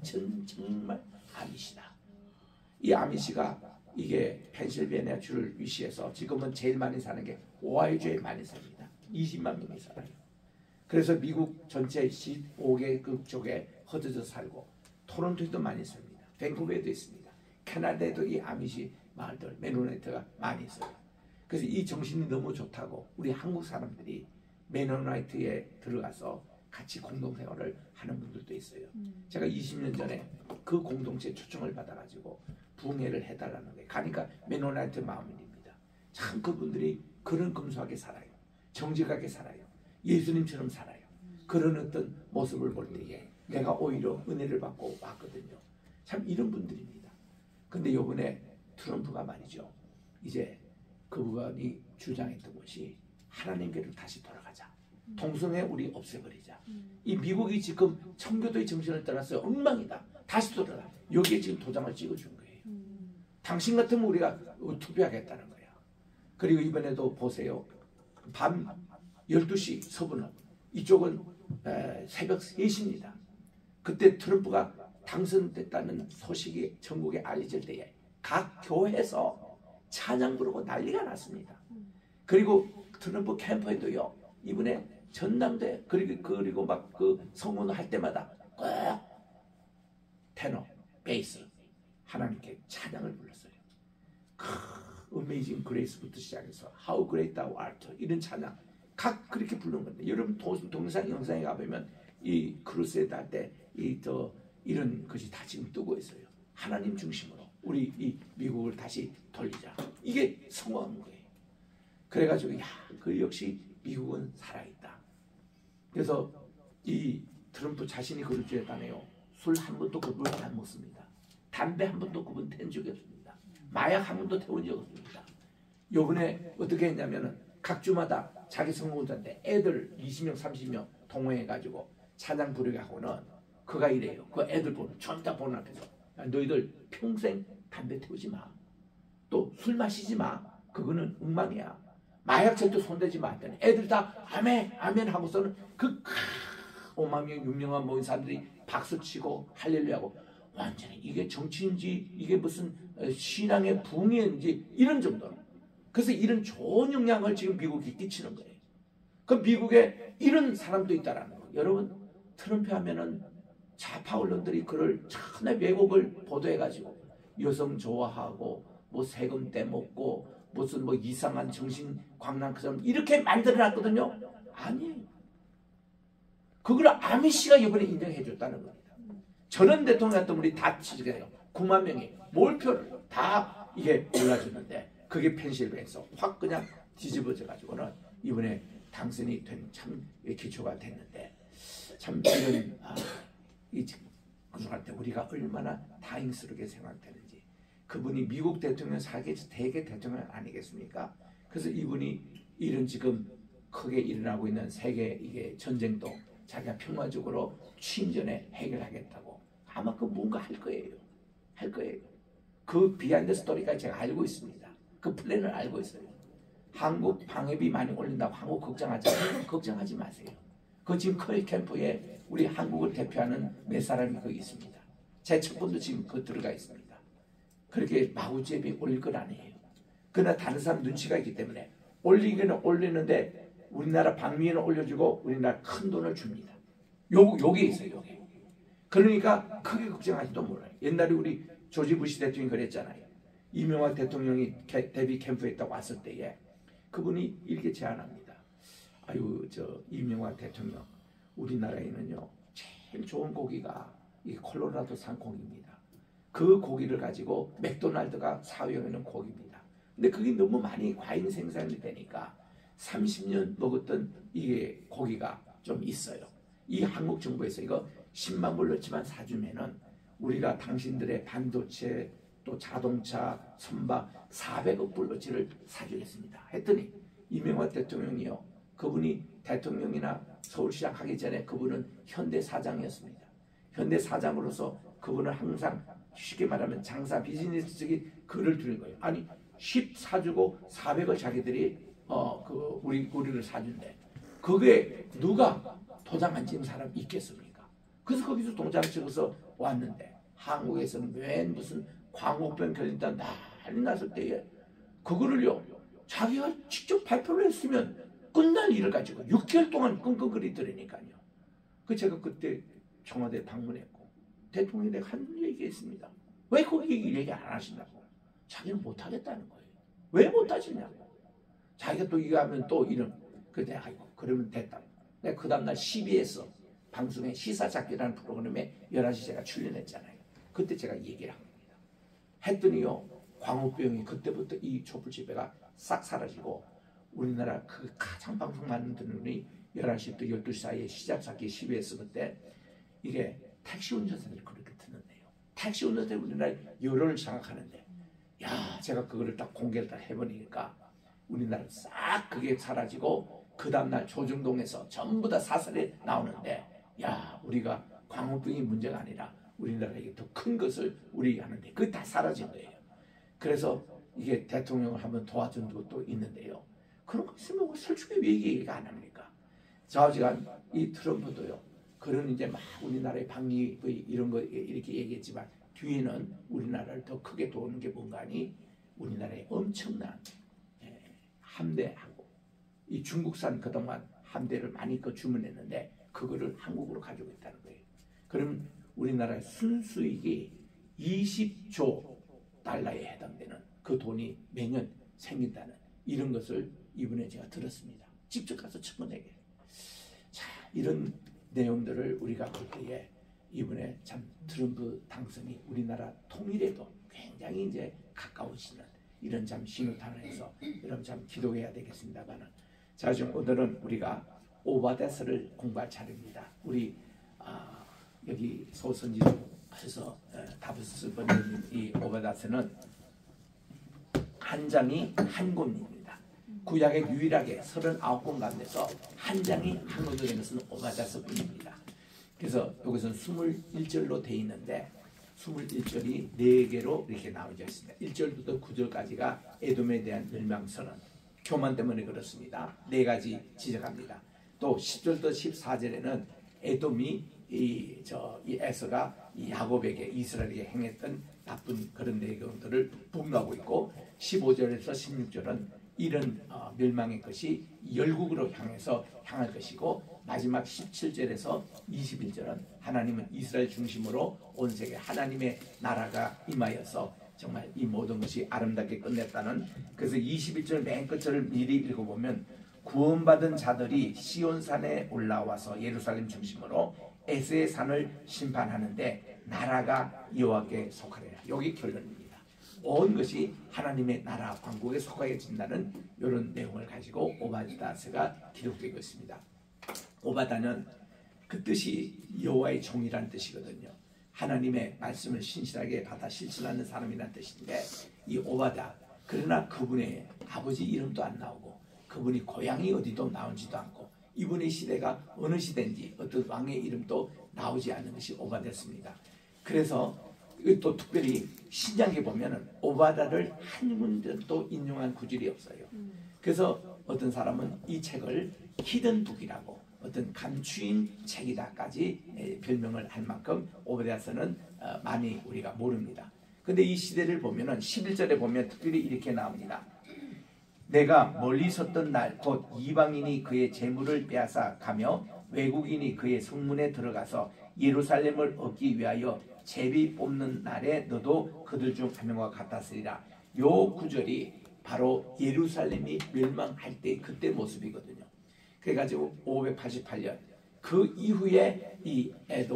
정말 아미시다. 이 아미시가 이게 펜실베니아 주를 위시해서 지금은 제일 많이 사는 게 오하이오주에 많이 삽니다. 20만 명이 살아요. 그래서 미국 전체 15개국 쪽에 흩어져 살고 토론토에도 많이 삽니다. 밴쿠버에도 있습니다. 캐나다에도 이 아미시 마을들 메노나이트가 많이 있어요. 그래서 이 정신이 너무 좋다고 우리 한국 사람들이 메노나이트에 들어가서 같이 공동생활을 하는 분들도 있어요. 제가 20년 전에 그 공동체에 초청을 받아가지고 부흥회를 해달라는 거예요. 가니까 메노나이트 마음입니다. 참 그분들이 그런 검소하게 살아요. 정직하게 살아요. 예수님처럼 살아요. 그런 어떤 모습을 볼 때에 내가 오히려 은혜를 받고 왔거든요. 참 이런 분들입니다. 근데 이번에 트럼프가 말이죠. 이제 그분이 주장했던 것이 하나님께로 다시 돌아가자. 동성애 우리 없애버리자. 이 미국이 지금 청교도의 정신을 따라서 엉망이다. 다시 돌아가. 여기에 지금 도장을 찍어준 거예요. 당신 같으면 우리가 투표하겠다는 거야. 그리고 이번에도 보세요. 밤 12시 서부는 이쪽은 새벽 3시입니다. 그때 트럼프가 당선됐다는 소식이 전국에 알려질 때에 각 교회에서 찬양 부르고 난리가 났습니다. 그리고 트럼프 캠프에도요. 이번에 전당대 그리고 막 그 성문을 할 때마다 꼭 테너, 베이스 하나님께 찬양을 불렀어요. Amazing Grace부터 시작해서 How Great Thou Art 이런 찬양 각 그렇게 부르는 건데 여러분 동영상에 가보면 이 크루세이드 할 때 이런 것이 다 지금 뜨고 있어요. 하나님 중심으로 우리 이 미국을 다시 돌리자. 이게 성공한 거예요. 그래가지고 그 역시 미국은 살아있다. 그래서 이 트럼프 자신이 그럴 줄 알았다네요. 술 한 번도 그분 안 먹습니다. 담배 한 번도 그분 태운 적이 없습니다. 마약 한 번도 태운 적이 없습니다. 요번에 어떻게 했냐면은 각 주마다 자기 성공자인데 애들 20명 30명 동원해가지고 찬양 부르게 하고는 그가 이래요. 그 애들 보는 전다 보는 앞에서 너희들 평생 담배 태우지 마. 또 술 마시지 마. 그거는 엉망이야. 마약 절대 손대지 마. 했더니 애들 다 아멘 아멘 하고서는 그 5만 명 6명만 모인 사람들이 박수치고 할렐루야하고 완전히 이게 정치인지 이게 무슨 신앙의 붕인지 이런 정도로. 그래서 이런 좋은 영향을 지금 미국이 끼치는 거예요. 그 미국에 이런 사람도 있다라는 거예요. 여러분 트럼프 하면은 좌파 언론들이 그를 천의 왜곡을 보도해가지고 여성 좋아하고 뭐 세금 떼먹고 무슨 뭐 이상한 정신 광란처럼 이렇게 만들어놨거든요. 아니에요. 그걸 아미시가 이번에 인정해줬다는 겁니다. 전원 대통령이었던 우리 다 지지해요. 9만 명이 몰표를 다 이게 골라줬는데 그게 펜실베니아에서 확 그냥 뒤집어져 가지고는 이번에 당선이 된 참 기초가 됐는데 참 이런 그럴 때 우리가 얼마나 다행스럽게 생각되는지. 그분이 미국 대통령 세계 대개 대통령 아니겠습니까? 그래서 이분이 이런 지금 크게 일어나고 있는 세계 이게 전쟁도 자기가 평화적으로 취임 전에 해결하겠다고 아마 그 뭔가 할 거예요. 할 거예요. 그 비하인드 스토리까지 제가 알고 있습니다. 그 플랜을 알고 있어요. 한국 방해비 많이 올린다고 한국 걱정하지 마세요. 그 지금 커리 캠프에 우리 한국을 대표하는 몇 사람이 거기 있습니다. 제 첩분도 지금 그 들어가 있습니다. 그렇게 마구잡이 올릴 건 아니에요. 그러나 다른 사람 눈치가 있기 때문에 올리기는 올리는데 우리나라 방위에는 올려주고 우리나라 큰 돈을 줍니다. 요게 있어요. 요게. 그러니까 크게 걱정하지도 몰라요. 옛날에 우리 조지 부시 대통령이 그랬잖아요. 이명박 대통령이 데뷔 캠프에 딱 왔을 때에 그분이 이렇게 제안합니다. 아유 이명박 대통령 우리나라에는요 제일 좋은 고기가 이 콜로라도 산콩입니다. 그 고기를 가지고 맥도날드가 사용하는 고기입니다. 근데 그게 너무 많이 과잉 생산이 되니까 30년 먹었던 이게 고기가 좀 있어요. 이 한국 정부에서 이거 10만 불러치만 사주면은 우리가 당신들의 반도체 또 자동차 선박 400억 불어치를 사주겠습니다. 했더니 이명박 대통령이요. 그분이 대통령이나 서울시장 하기 전에 그분은 현대 사장이었습니다. 현대 사장으로서 그분은 항상 쉽게 말하면 장사 비즈니스적인 글을 두는 거예요. 아니 10 사주고 400을 자기들이 우리를 사준대. 그게 누가 도장 안 찍은 사람 있겠습니까? 그래서 거기서 도장 찍어서 왔는데 한국에서는 웬 무슨 광우병 걸린다 난리 났을 때에 그거를요 자기가 직접 발표를 했으면 끝날 일을 가지고 6개월 동안 끙끙거리더라니까요. 그 제가 그때 청와대 방문했고 대통령이 한 얘기했습니다. 왜 거기 얘기 안 하신다고? 자기는 못하겠다는 거예요. 왜 못하시냐고. 자기가 또 이거 하면 또 이런. 그때 아이고 그러면 됐다. 내가 그 다음날 CBS 방송에 시사잡기라는 프로그램에 11시 제가 출연했잖아요. 그때 제가 얘기를 한 겁니다. 했더니요 광우병이 그때부터 이 촛불 집회가 싹 사라지고 우리나라 그 가장 방송 많은 듣는 분이 11시부터 12시 사이에 시작잡기 CBS 그때 이게 택시 운전사들이 그렇게 듣는데요. 택시 운전사들이 우리나라 여론을 장악하는데 야 제가 그거를 딱 공개를 딱 해보니까 우리나라 싹 그게 사라지고 그 다음날 조정동에서 전부 다 사설이 나오는데 야 우리가 광우병이 문제가 아니라 우리나라에 더 큰 것을 우리 하는데 그게 다 사라진 거예요. 그래서 이게 대통령을 한번 도와준 것도 있는데요. 그런 거 있으면 솔직히 왜 얘기가 안 합니까? 좌우지간 이 트럼프도요. 그런 이제 막 우리나라의 방위 이런 거 이렇게 얘기했지만 뒤에는 우리나라를 더 크게 도우는 게 뭔가 하니 우리나라의 엄청난 함대하고 이 중국산 그동안 함대를 많이 주문했는데 그거를 한국으로 가지고 있다는 거예요. 그럼 우리나라의 순수익이 20조 달러에 해당되는 그 돈이 매년 생긴다는 이런 것을 이번에 제가 들었습니다. 직접 가서 청문회에. 자, 이런 내용들을 우리가 볼 때에 이번에 참 트럼프 당선이 우리나라 통일에도 굉장히 이제 가까워지는 이런 참 신호탄을 여러분 참 기도해야 되겠습니다만은 자 지금 오늘은 우리가 오바데스를 공부할 차례입니다. 우리 여기 소선지에서 다브스 번역인 이 오바데스는 한 장이 한 권입니다. 구약에 유일하게 39권 가운데서 한 장이 한 권으로 된 것은 오바데스 뿐입니다. 그래서 여기서는 21절로 되어 있는데 21절이 4개로 이렇게 나오져 있습니다. 1절부터 9절까지가 에돔에 대한 멸망선언, 교만 때문에 그렇습니다. 4가지 지적합니다. 또 10절부터 14절에는 에돔이 이 에서가 이 야곱에게 이스라엘에게 행했던 나쁜 그런 내용들을 폭로하고 있고 15절에서 16절은 이런 멸망의 것이 열국으로 향할 것이고 마지막 17절에서 21절은 하나님은 이스라엘 중심으로 온 세계 하나님의 나라가 임하여서 정말 이 모든 것이 아름답게 끝냈다는. 그래서 21절 맨 끝절을 미리 읽어보면 구원받은 자들이 시온산에 올라와서 예루살렘 중심으로 에스의 산을 심판하는데 나라가 여호와께 속하리라. 여기 결론입니다. 온 것이 하나님의 나라 왕국에 속하여진다는 이런 내용을 가지고 오바다스가 기록되고 있습니다. 오바다는 그 뜻이 여호와의 종이라는 뜻이거든요. 하나님의 말씀을 신실하게 받아 실천하는 사람이라는 뜻인데 이 오바다 그러나 그분의 아버지 이름도 안 나오고 그분이 고향이 어디도 나오지도 않고 이분의 시대가 어느 시대인지 어떤 왕의 이름도 나오지 않는 것이 오바다스입니다. 그래서 또 특별히 신약에 보면은 오바다를 한 군데도 인용한 구절이 없어요. 그래서 어떤 사람은 이 책을 히든북이라고 어떤 감추인 책이다까지 별명을 할 만큼 오바다서는 많이 우리가 모릅니다. 근데 이 시대를 보면은 11절에 보면 특별히 이렇게 나옵니다. 내가 멀리 섰던 날 곧 이방인이 그의 재물을 빼앗아 가며 외국인이 그의 성문에 들어가서 예루살렘을 얻기 위하여 제비 뽑는 날에 너도 그들 중 한 명과 같았으리라. 요 구절이 바로 예루살렘이 멸망할 때 그때 모습이거든요. 그래가지고 588년 그 이후에 이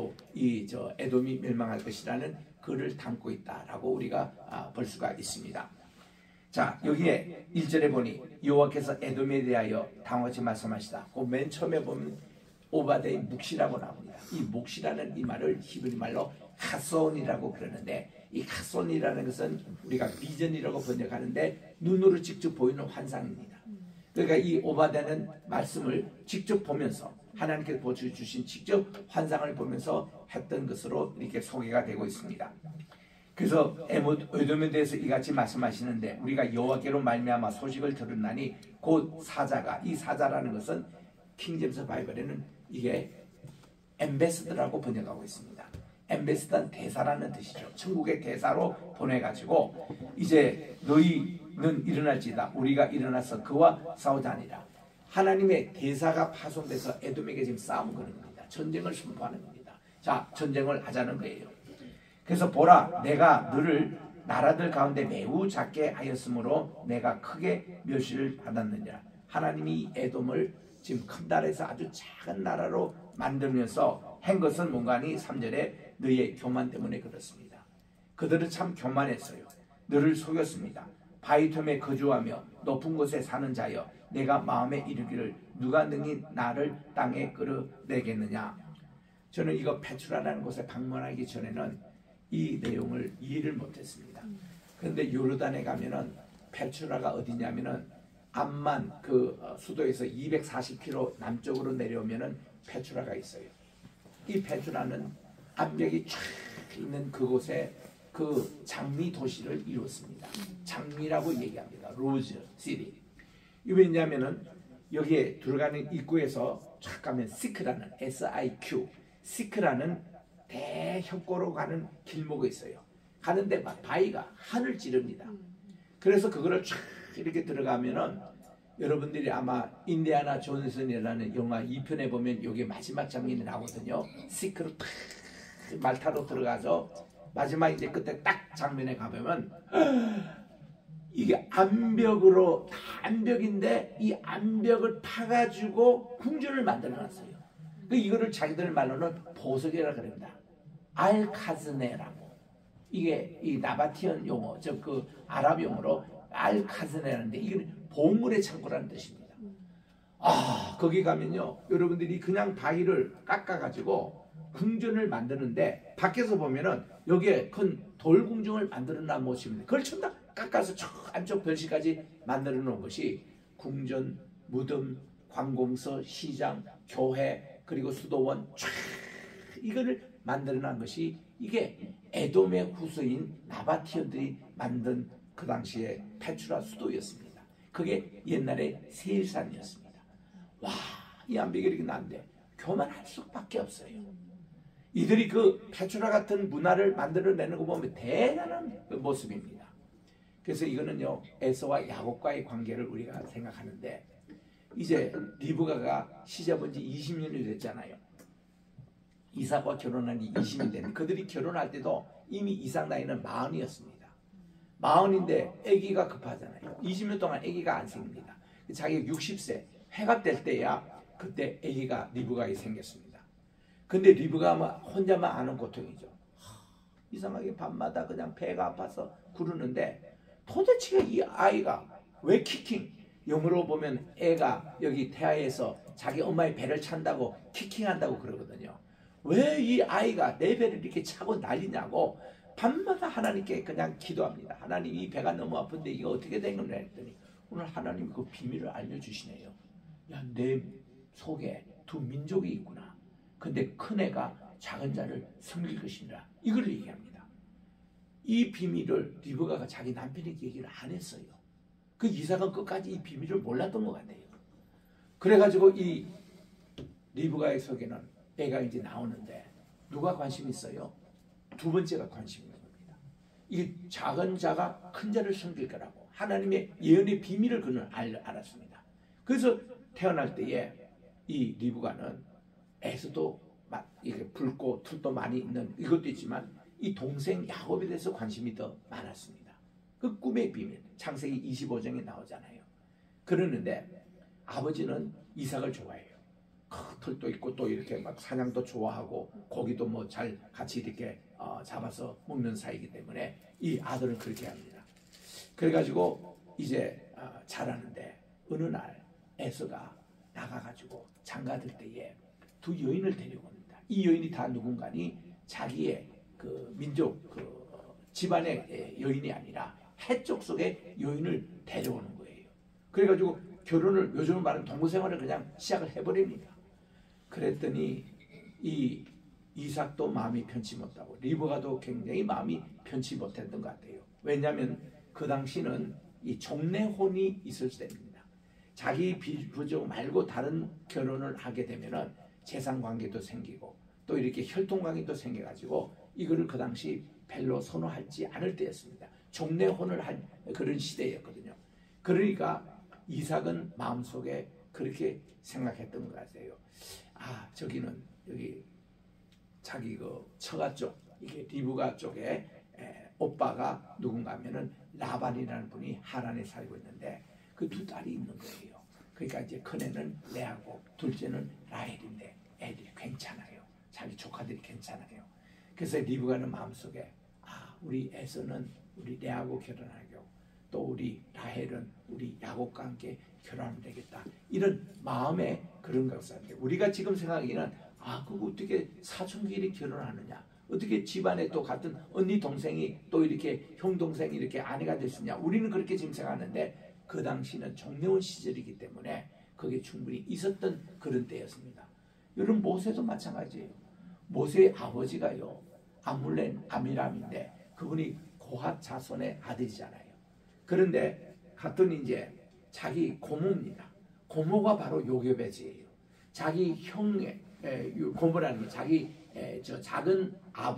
에돔이 멸망할 것이라는 글을 담고 있다라고 우리가 볼 수가 있습니다. 자 여기에 1절에 보니 여호와께서 에돔에 대하여 당하지 말씀하시다. 그 맨 처음에 보면 오바데의 묵시라고 나옵니다. 이 묵시라는 이 말을 히브리 말로 하손이라고 그러는데 이 하손이라는 것은 우리가 비전이라고 번역하는데 눈으로 직접 보이는 환상입니다. 그러니까 이 오바데는 말씀을 직접 보면서 하나님께서 보여주신 직접 환상을 보면서 했던 것으로 이렇게 소개가 되고 있습니다. 그래서 에돔에 대해서 이같이 말씀하시는데 우리가 여호와께로 말미암아 소식을 들었나니 곧 사자가 이 사자라는 것은 킹제임스 바이블에는 이게 엠베스더라고 번역하고 있습니다. 엠베스더는 대사라는 뜻이죠. 천국의 대사로 보내가지고 이제 너희는 일어날지다. 우리가 일어나서 그와 싸우자니라. 하나님의 대사가 파송돼서 에돔에게 지금 싸움 거는 겁니다. 전쟁을 선포하는 겁니다. 자, 전쟁을 하자는 거예요. 그래서 보라, 내가 너를 나라들 가운데 매우 작게 하였으므로 내가 크게 멸시를 받았느니라. 하나님이 에돔을 지금 큰 나라에서 아주 작은 나라로 만들면서 한 것은 뭔가니 3절에 너의 교만 때문에 그렇습니다. 그들은 참 교만했어요. 너를 속였습니다. 바위 틈에 거주하며 높은 곳에 사는 자여, 내가 마음에 이르기를 누가 능히 나를 땅에 끌어내겠느냐. 저는 이거 페트라라는 곳에 방문하기 전에는 이 내용을 이해를 못했습니다. 그런데 요르단에 가면은 페트라가 어디냐면은 암만 그 수도에서 240km 남쪽으로 내려오면은 페트라가 있어요. 이 페트라는 암벽이 쫙 있는 그곳에 그 장미 도시를 이뤘습니다. 장미라고 얘기합니다. 로즈 시티. 이 왜냐하면은 여기에 들어가는 입구에서 쫙 가면 시크라는 SIQ 시크라는 대협고로 가는 길목이 있어요. 가는데 막 바위가 하늘 찌릅니다. 그래서 그거를 쫙 이렇게 들어가면은 여러분들이 아마 인디아나 존슨이라는 영화 2편에 보면 여기 마지막 장면이 나오거든요. 시크로 탁 말 타러 들어가서 마지막 이제 그때 딱 장면에 가보면 이게 암벽으로 암벽인데 이 암벽을 파가지고 궁전을 만들어놨어요. 이거를 자기들 말로는 보석이라 그럽니다. 알카즈네라고. 이게 이 나바티언 용어, 즉 그 아랍 용어로 알카즈네라는데 이게 보물의 창고라는 뜻입니다. 아, 거기 가면요, 여러분들이 그냥 바위를 깎아가지고 궁전을 만드는데 밖에서 보면은 여기에 큰 돌궁전을 만들어놓은 모습입니다. 그걸 전부 다 깎아서 저 안쪽 별시까지 만들어 놓은 것이 궁전, 무덤, 관공서, 시장, 교회, 그리고 수도원 쫙 이거를 만들어 놓은 것이 이게 에돔의 후손인 나바티언들이 만든 그 당시에 페트라 수도였습니다. 그게 옛날에 세일산이었습니다. 와, 이 암벽이 이렇게 난데 교만할 수밖에 없어요. 이들이 그 페트라 같은 문화를 만들어내는 거 보면 대단한 모습입니다. 그래서 이거는요, 에서와 야곱과의 관계를 우리가 생각하는데 이제 리브가가 시집온 지 20년이 됐잖아요. 이삭과 결혼한 지 20년 됐는데 그들이 결혼할 때도 이미 이삭 나이는 40이었습니다. 40인데 아기가 급하잖아요. 20년 동안 아기가 안 생깁니다. 자기가 60세 회갑 될 때야 그때 아기가 리브가에 생겼습니다. 근데 리브가가 혼자만 아는 고통이죠. 이상하게 밤마다 그냥 배가 아파서 구르는데 도대체 이 아이가 왜 키킹? 영어로 보면 애가 여기 태아에서 자기 엄마의 배를 찬다고 키킹한다고 그러거든요. 왜 이 아이가 내 배를 이렇게 차고 난리냐고 밤마다 하나님께 그냥 기도합니다. 하나님, 이 배가 너무 아픈데 이거 어떻게 된 거냐 했더니 오늘 하나님 그 비밀을 알려주시네요. 야, 내 속에 두 민족이 있구나. 근데 큰 애가 작은 자를 섬길 것이니라. 이걸 얘기합니다. 이 비밀을 리브가가 자기 남편에게 얘기를 안 했어요. 그 이삭은 끝까지 이 비밀을 몰랐던 것 같아요. 그래가지고 이 리브가의 속에는 애가 이제 나오는데 누가 관심 있어요? 두 번째가 관심 있는 겁니다. 이 작은 자가 큰 자를 섬길 거라고 하나님의 예언의 비밀을 그는 알았습니다. 그래서 태어날 때에 이 리브가는 에서도 막 이렇게 붉고 툴도 많이 있는 이것도 있지만 이 동생 야곱에 대해서 관심이 더 많았습니다. 그 꿈의 비밀, 창세기 25장에 나오잖아요. 그러는데 아버지는 이삭을 좋아해요. 털도 있고 또 이렇게 막 사냥도 좋아하고 고기도 뭐 잘 같이 이렇게 잡아서 먹는 사이기 때문에 이 아들을 그렇게 합니다. 그래가지고 이제 자라는데 어느 날 에서가 나가가지고 장가들 때에 두 여인을 데리고 옵니다. 이 여인이 다 누군가니 자기의 그 민족 그 집안의 여인이 아니라 해쪽 속의 여인을 데려오는 거예요. 그래가지고 결혼을 요즘 말하는 동거생활을 그냥 시작을 해버립니다. 그랬더니 이 이삭도 마음이 편치 못하고 리브가도 굉장히 마음이 편치 못했던 것 같아요. 왜냐하면 그 당시는 이 종례혼이 있을 때입니다. 자기 부족 말고 다른 결혼을 하게 되면은 재산 관계도 생기고 또 이렇게 혈통관계도 생겨가지고 이거를 그 당시 별로 선호하지 않을 때였습니다. 종례혼을 할 그런 시대였거든요. 그러니까 이삭은 마음속에 그렇게 생각했던 것 같아요. 아, 저기는 여기 자기 그 처가 쪽, 이게 리브가 쪽에 오빠가 누군가 하면은 라반이라는 분이 하란에 살고 있는데 그 두 딸이 있는 거예요. 그러니까 이제 큰애는 레아고 둘째는 라헬인데 애들이 괜찮아요. 자기 조카들이 괜찮아요. 그래서 리브가는 마음속에 아, 우리 에서는 우리 레아하고 결혼하고 또 우리 라헬은 우리 야곱과 함께 결혼하면 되겠다. 이런 마음에 그런 것을 하는데 우리가 지금 생각하기는 아, 그거 어떻게 사촌끼리 결혼하느냐? 어떻게 집안에 또 같은 언니 동생이 또 이렇게 형 동생이 이렇게 아내가 될 수 있냐? 우리는 그렇게 지금 생각하는데 그 당시는 종려원 시절이기 때문에 그게 충분히 있었던 그런 때였습니다. 여러분 모세도 마찬가지예요. 모세의 아버지가요 아미람인데 그분이 고핫 자손의 아들이잖아요. 그런데 갔더니 이제 자기 고모입니다. 고모가 바로 요게베지예요. 자기 형의 고모라는 게 자기 저 작은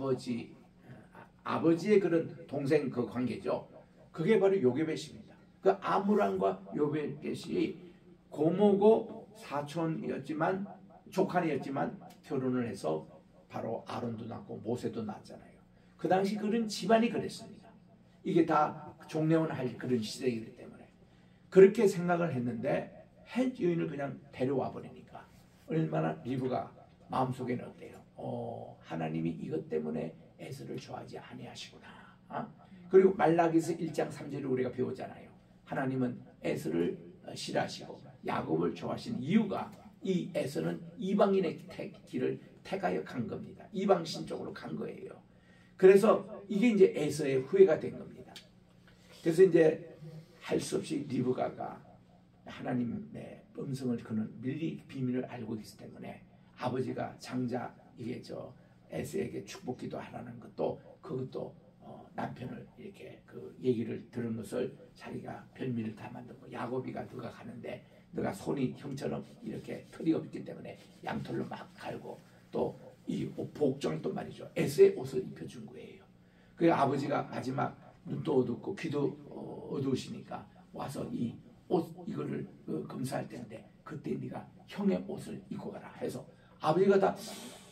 아버지의 그런 동생 그 관계죠. 그게 바로 요게벳입니다. 그 아므람과 요게벳이 고모고 사촌이었지만 조카이었지만 결혼을 해서 바로 아론도 낳고 모세도 낳았잖아요. 그 당시 그런 집안이 그랬습니다. 이게 다 종례원 할 그런 시대이기 때문에 그렇게 생각을 했는데 햇 여인을 그냥 데려와 버리니까 얼마나 리브가 마음속에는 어때요? 하나님이 이것 때문에 에서를 좋아하지 아니하시구나. 그리고 말라기서 1장 3절을 우리가 배우잖아요. 하나님은 에서를 싫어하시고 야곱을 좋아하시는 이유가 이 에서는 이방인의 길을 택하여 간 겁니다. 이방신 쪽으로 간 거예요. 그래서 이게 이제 에서의 후회가 된 겁니다. 그래서 이제 할 수 없이 리브가가 하나님의 음성을 그는 미리 비밀을 알고 있기 때문에 아버지가 장자 이게 저 에서에게 축복기도 하라는 것도 그것도 남편을 이렇게 그 얘기를 들은 것을 자기가 별미를 다 만들고 야곱이가 너가 가는데 너가 손이 형처럼 이렇게 털이 없기 때문에 양털로 막 갈고 또 이 복종도 말이죠. 에서의 옷을 입혀준 거예요. 그 아버지가 마지막 눈도 어둡고 귀도 어두우시니까 와서 이 옷 이거를 검사할 때인데 그때 네가 형의 옷을 입고 가라 해서 아버지가 다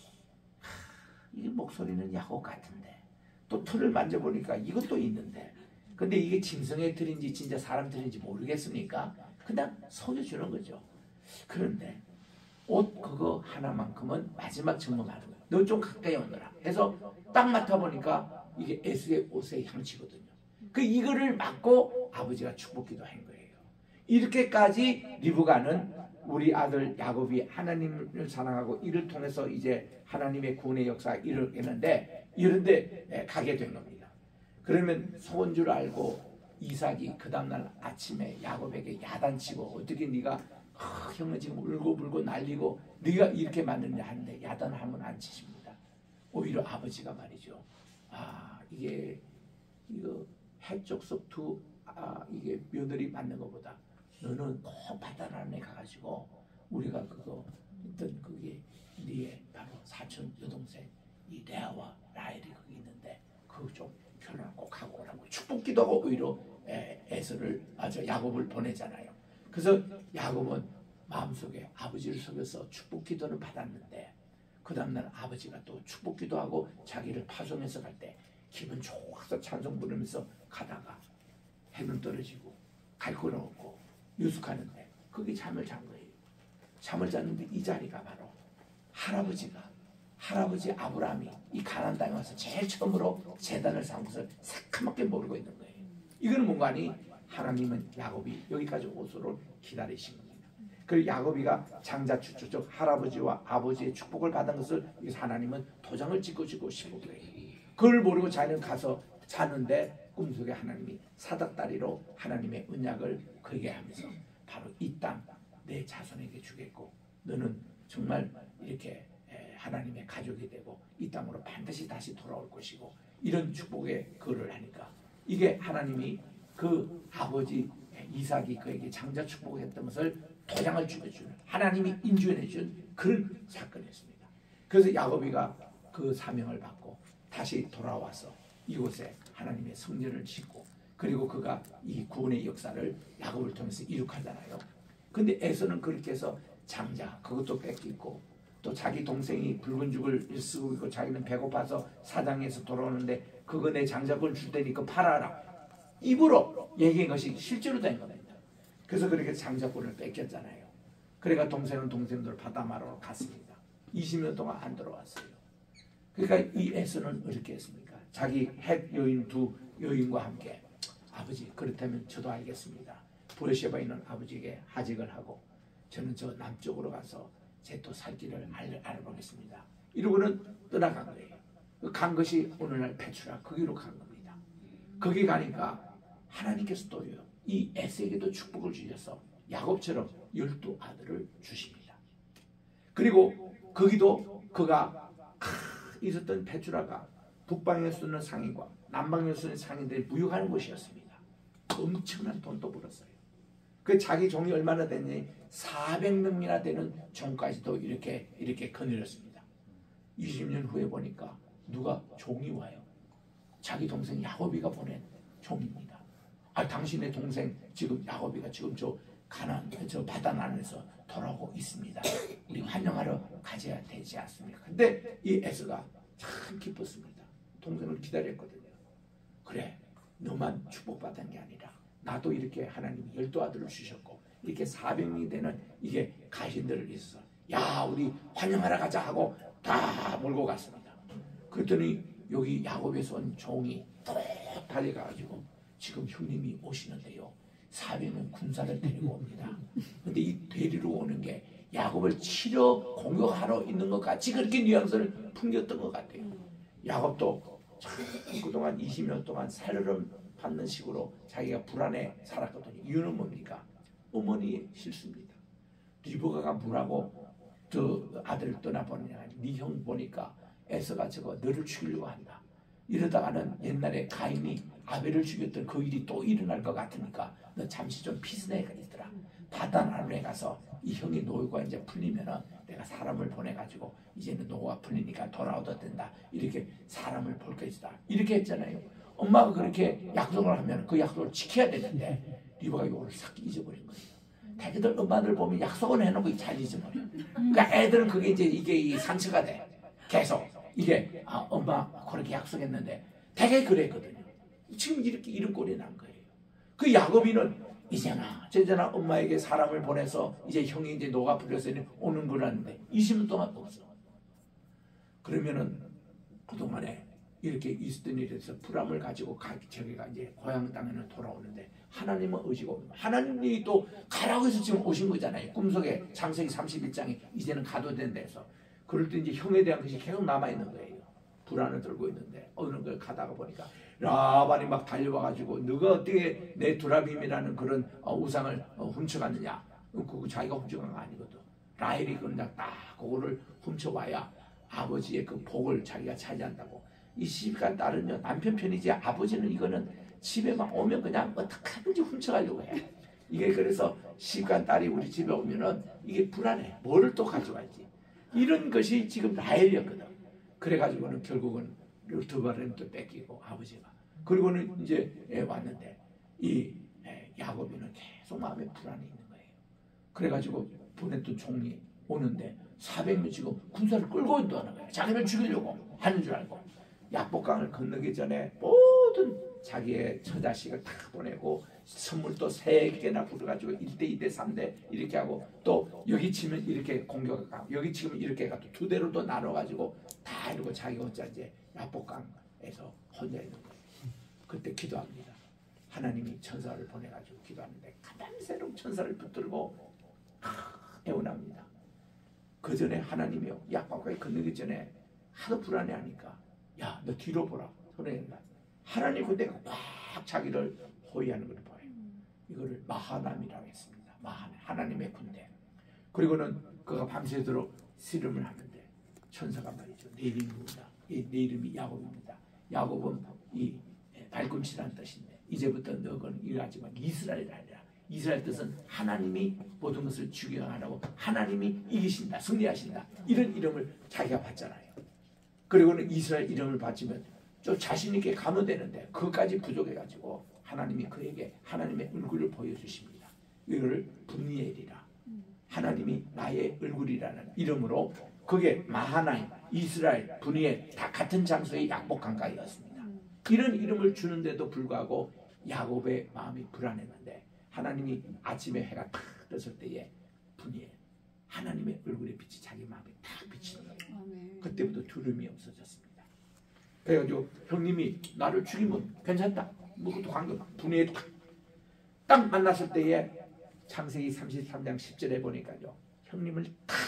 이게 목소리는 야곱 같은데 또 털을 만져보니까 이것도 있는데 근데 이게 짐승의 털인지 진짜 사람 털인지 모르겠으니까 그냥 속여주는 거죠. 그런데 옷 그거 하나만큼은 마지막 점검하는 거예요. 너 좀 가까이 오너라 해서 딱 맡아보니까 이게 에서의 옷의 향취거든요. 그 이거를 맡고 아버지가 축복기도 한 거예요. 이렇게까지 리브가는 우리 아들 야곱이 하나님을 사랑하고 이를 통해서 이제 하나님의 구원의 역사가 일어나는데 이런데 가게 된 겁니다. 그러면 속은 줄 알고 이삭이 그 다음날 아침에 야곱에게 야단치고 어떻게 네가 형은 지금 울고 난리고 네가 이렇게 만드냐 하는데 야단을 한번 안 치십니다. 오히려 아버지가 말이죠. 아 이게 이거 해족속 이게 며느리 맞는 것보다 너는 꼭 바다란에 가가지고 우리가 그거 어떤 그게 네의 바로 사촌 여동생 이 레아와 라헬이 거기 있는데 그거 좀 결혼 꼭 하고 오라고 축복기도 하고 오히려 에서를 야곱을 보내잖아요. 그래서 야곱은 마음속에 아버지를 속여서 축복기도는 받았는데 그 다음날 아버지가 또 축복기도 하고 자기를 파송해서 갈 때 기분 좋아서 찬송 부르면서 가다가 해는 떨어지고 갈 곳은 없고 유숙하는데 거기 잠을 잔 거예요. 잠을 잤는데 이 자리가 바로 할아버지 아브라함이 이 가나안 땅에 와서 제일 처음으로 제단을 쌓은 것을 새카맣게 모르고 있는 거예요. 이거는 뭔가 하니 하나님은 야곱이 여기까지 오소를 기다리신 겁니다. 그리고 야곱이가 장자 추초적 할아버지와 아버지의 축복을 받은 것을 하나님은 도장을 찍어주고 싶은 거예요. 그걸 모르고 자기는 가서 자는데 꿈속에 하나님이 사닥다리로 하나님의 언약을 걸게 하면서 바로 이 땅 내 자손에게 주겠고 너는 정말 이렇게 하나님의 가족이 되고 이 땅으로 반드시 다시 돌아올 것이고 이런 축복의 글을 하니까 이게 하나님이 그 아버지 이삭이 그에게 장자 축복을 했던 것을 도장을 찍어주는 하나님이 인주해준 그런 사건이었습니다. 그래서 야곱이가 그 사명을 받고 다시 돌아와서 이곳에 하나님의 성전을 짓고 그리고 그가 이 구원의 역사를 야곱을 통해서 이룩하잖아요. 근데 에서는 그렇게 해서 장자 그것도 뺏기고 또 자기 동생이 붉은 죽을 쓰고 있고 자기는 배고파서 사당에서 돌아오는데 그거 내 장자권 줄 테니까 팔아라. 입으로 얘기한 것이 실제로 된 겁니다. 그래서 그렇게 장자권을 뺏겼잖아요. 그러니까 동생은 동생들 바다마로 갔습니다. 20년 동안 안 들어왔어요. 그러니까 이 에서는 어떻게 했습니까? 자기 핵 여인 두 여인과 함께 아버지 그렇다면 저도 알겠습니다. 브레시바에 있는 아버지에게 하직을 하고 저는 저 남쪽으로 가서 제 또 살 길을 알아보겠습니다. 이러고는 떠나간 거예요. 간 것이 오늘날 페추라 거기로 간 겁니다. 거기 가니까 하나님께서 또요 이 에서에게도 축복을 주셔서 야곱처럼 12아들을 주십니다. 그리고 거기도 그가 있었던 페추라가 북방에 쓰는 상인과 남방에 쓰는 상인들이 무역하는 곳이었습니다. 엄청난 돈도 벌었어요. 그 자기 종이 얼마나 됐니? 400명이나 되는 종까지도 이렇게 거느렸습니다. 20년 후에 보니까 누가 종이 와요. 자기 동생 야곱이가 보낸 종입니다. 아, 당신의 동생 지금 야곱이가 지금 저 가나안 저 바다 안에서 돌아오고 있습니다. 우리 환영하러 가져야 되지 않습니까? 근데 이 에서가 참 기뻤습니다. 동생을 기다렸거든요. 그래, 너만 축복받은 게 아니라 나도 이렇게 하나님이 12아들을 주셨고 이렇게 400명이 되는 이게 가신들을 있어서 야 우리 환영하러 가자 하고 다 몰고 갔습니다. 그랬더니 여기 야곱에서 온 종이 또 달려가가지고 지금 형님이 오시는데요 400명 군사를 데리고 옵니다. 근데 이 데리러 오는 게 야곱을 치러 공격하러 있는 것 같이 그렇게 뉘앙스를 풍겼던 것 같아요. 야곱도 참 그동안 20년 동안 살얼음 받는 식으로 자기가 불안해 살았거든요. 이유는 뭡니까? 어머니의 실수입니다. 리브가가 뭐라고 저 아들을 떠나보느냐. 네 형 보니까 에서가 저거 너를 죽이려고 한다. 이러다가는 옛날에 가인이 아벨을 죽였던 그 일이 또 일어날 것 같으니까 너 잠시 좀 피스내가 있더라. 바다 나루에 가서 이 형이 노예가 이제 풀리면은 내가 사람을 보내가지고 이제는 노예가 풀리니까 돌아오도 된다. 이렇게 사람을 볼 것이다. 이렇게 했잖아요. 엄마가 그렇게 약속을 하면 그 약속을 지켜야 되는데 리브가 이걸 싹 잊어버린 거예요. 자기들 엄마들 보면 약속을 해놓고 잘 잊어버려. 그러니까 애들은 그게 이제 이게 상처가 돼. 계속 이게 엄마 그렇게 약속했는데 되게 그랬거든요. 지금 이렇게 이런 꼴이 난 거예요. 그 야곱이는 이제나 저제나 엄마에게 사람을 보내서 이제 형이 이제 노가 풀려서 오는 거라는데 20년 동안 없어. 그러면은 그동안에 이렇게 있었던 일에서 불안을 가지고 저기가 이제 고향 땅에는 돌아오는데 하나님은 의지고 하나님이 또 가라고 해서 지금 오신 거잖아요. 꿈속에 창세기 31장에 이제는 가도 된다 서 그럴 때 이제 형에 대한 것이 계속 남아있는 거예요. 불안을 들고 있는데 어느 걸 가다가 보니까 라반이 막 달려와가지고 너가 어떻게 내 두라빔이라는 그런 우상을 훔쳐갔느냐. 그거 자기가 훔쳐간 거 아니거든. 라헬이 그냥 딱 그거를 훔쳐와야 아버지의 그 복을 자기가 차지한다고. 이 시집간 딸은요 남편 편이지 아버지는 이거는 집에만 오면 그냥 어떻게든지 훔쳐가려고 해. 이게 그래서 시집간 딸이 우리 집에 오면은 이게 불안해. 뭐를 또 가져갈지. 이런 것이 지금 라헬이었거든. 그래가지고는 결국은 르투바를 또 뺏기고 아버지가. 그리고는 이제 왔는데 이 야곱이는 계속 마음에 불안이 있는 거예요. 그래가지고 보냈던 종이 오는데 400명 지금 군사를 끌고 있다는 거예요. 자기를 죽이려고 하는 줄 알고. 약복강을 건너기 전에 모든 자기의 처자식을 다 보내고 선물도 3개나 부려가지고 1대, 2대, 3대 이렇게 하고 또 여기 치면 이렇게 공격을 가고 여기 치면 이렇게 가도 2대로 또 나눠가지고 다 이러고 자기 혼자 이제 약복강에서 혼자 있는 거예요. 그때 기도합니다. 하나님이 천사를 보내가지고 기도하는데 가담새로 천사를 붙들고 애원합니다. 그 전에 하나님이요 약복강에 건너기 전에 하도 불안해하니까 야, 너 뒤로 보라. 그러니까 하나님 그때 꽉 자기를 호위하는 걸 보여요. 이거를 마하남이라고 했습니다. 마하남, 하나님의 군대. 그리고는 그가 밤새도록 씨름을 하는데 천사가 말이죠. 내 이름이 누구다. 내 이름이 야곱입니다. 야곱은 이 발꿈치라는 뜻인데 이제부터 너는 일하지만 이스라엘이 아니라 이스라엘 뜻은 하나님이 모든 것을 주경하라고, 하나님이 이기신다, 승리하신다, 이런 이름을 자기가 받잖아요. 그리고는 이스라엘 이름을 받으면 좀 자신 있게 가면 되는데 그것까지 부족해가지고 하나님이 그에게 하나님의 얼굴을 보여주십니다. 이거를 분니엘이라, 하나님이 나의 얼굴이라는 이름으로, 그게 마하나임, 이스라엘, 분니엘 다 같은 장소의 약복 강가이었습니다. 이런 이름을 주는데도 불구하고 야곱의 마음이 불안했는데 하나님이 아침에 해가 탁 떴을 때에 분니엘, 하나님의 얼굴의 빛이 자기 마음에 탁 비치는 거예요. 그때부터 두려움이 없어졌습니다. 그래가지고 형님이 나를 죽이면 괜찮다, 뭐 그것도 관계, 분니엘 딱 만났을 때에 창세기 33장 10절에 보니까요, 형님을 탁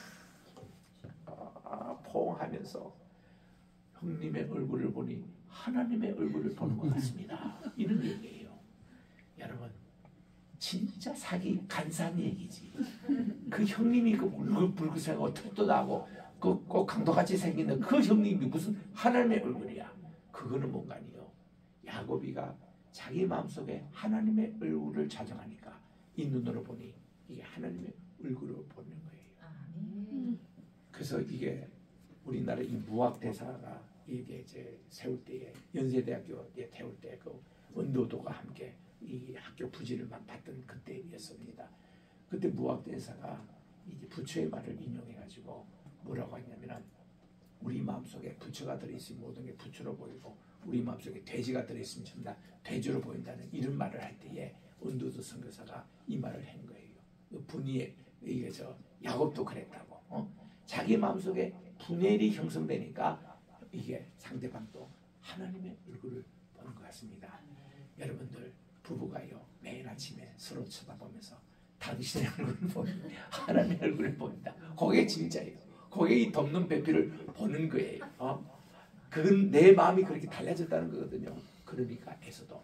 포옹하면서 형님의 얼굴을 보니 하나님의 얼굴을 보는 것 같습니다. 이런 얘기예요. 여러분, 진짜 사기 간사한 얘기지. 그 형님이 그 붉은색하고 턱도 나고 그 강도같이 생기는 그 형님이 무슨 하나님의 얼굴이야. 그거는 뭔가니요, 야곱이가 자기 마음속에 하나님의 얼굴을 자정하니까 이 눈으로 보니 이게 하나님의 얼굴을 보는 거예요. 그래서 이게 우리나라 이 무학대사가 이게 이제 세울 때에, 연세대학교에 태울 때 그 원도도가 함께 이 학교 부지를 막 받던 그때였습니다. 그때 무학대사가 이제 부처의 말을 인용해가지고 뭐라고 했냐면은, 우리 마음속에 부처가 들어있으면 모든 게 부처로 보이고 우리 마음속에 돼지가 들어있으면 전부 다 돼지로 보인다는 이런 말을 할 때에 원도도 선교사가 이 말을 한 거예요. 분이엘, 이게 야곱도 그랬다고. 자기 마음속에 분열이 형성되니까 이게 상대방도 하나님의 얼굴을 보는 것 같습니다. 여러분들 부부가요, 매일 아침에 서로 쳐다보면서 당신의 얼굴을 보면 하나님의 얼굴을 보인다. 그게 진짜예요. 그게 이 덮는 배필을 보는 거예요. 그건 내 마음이 그렇게 달라졌다는 거거든요. 그러니까 에서도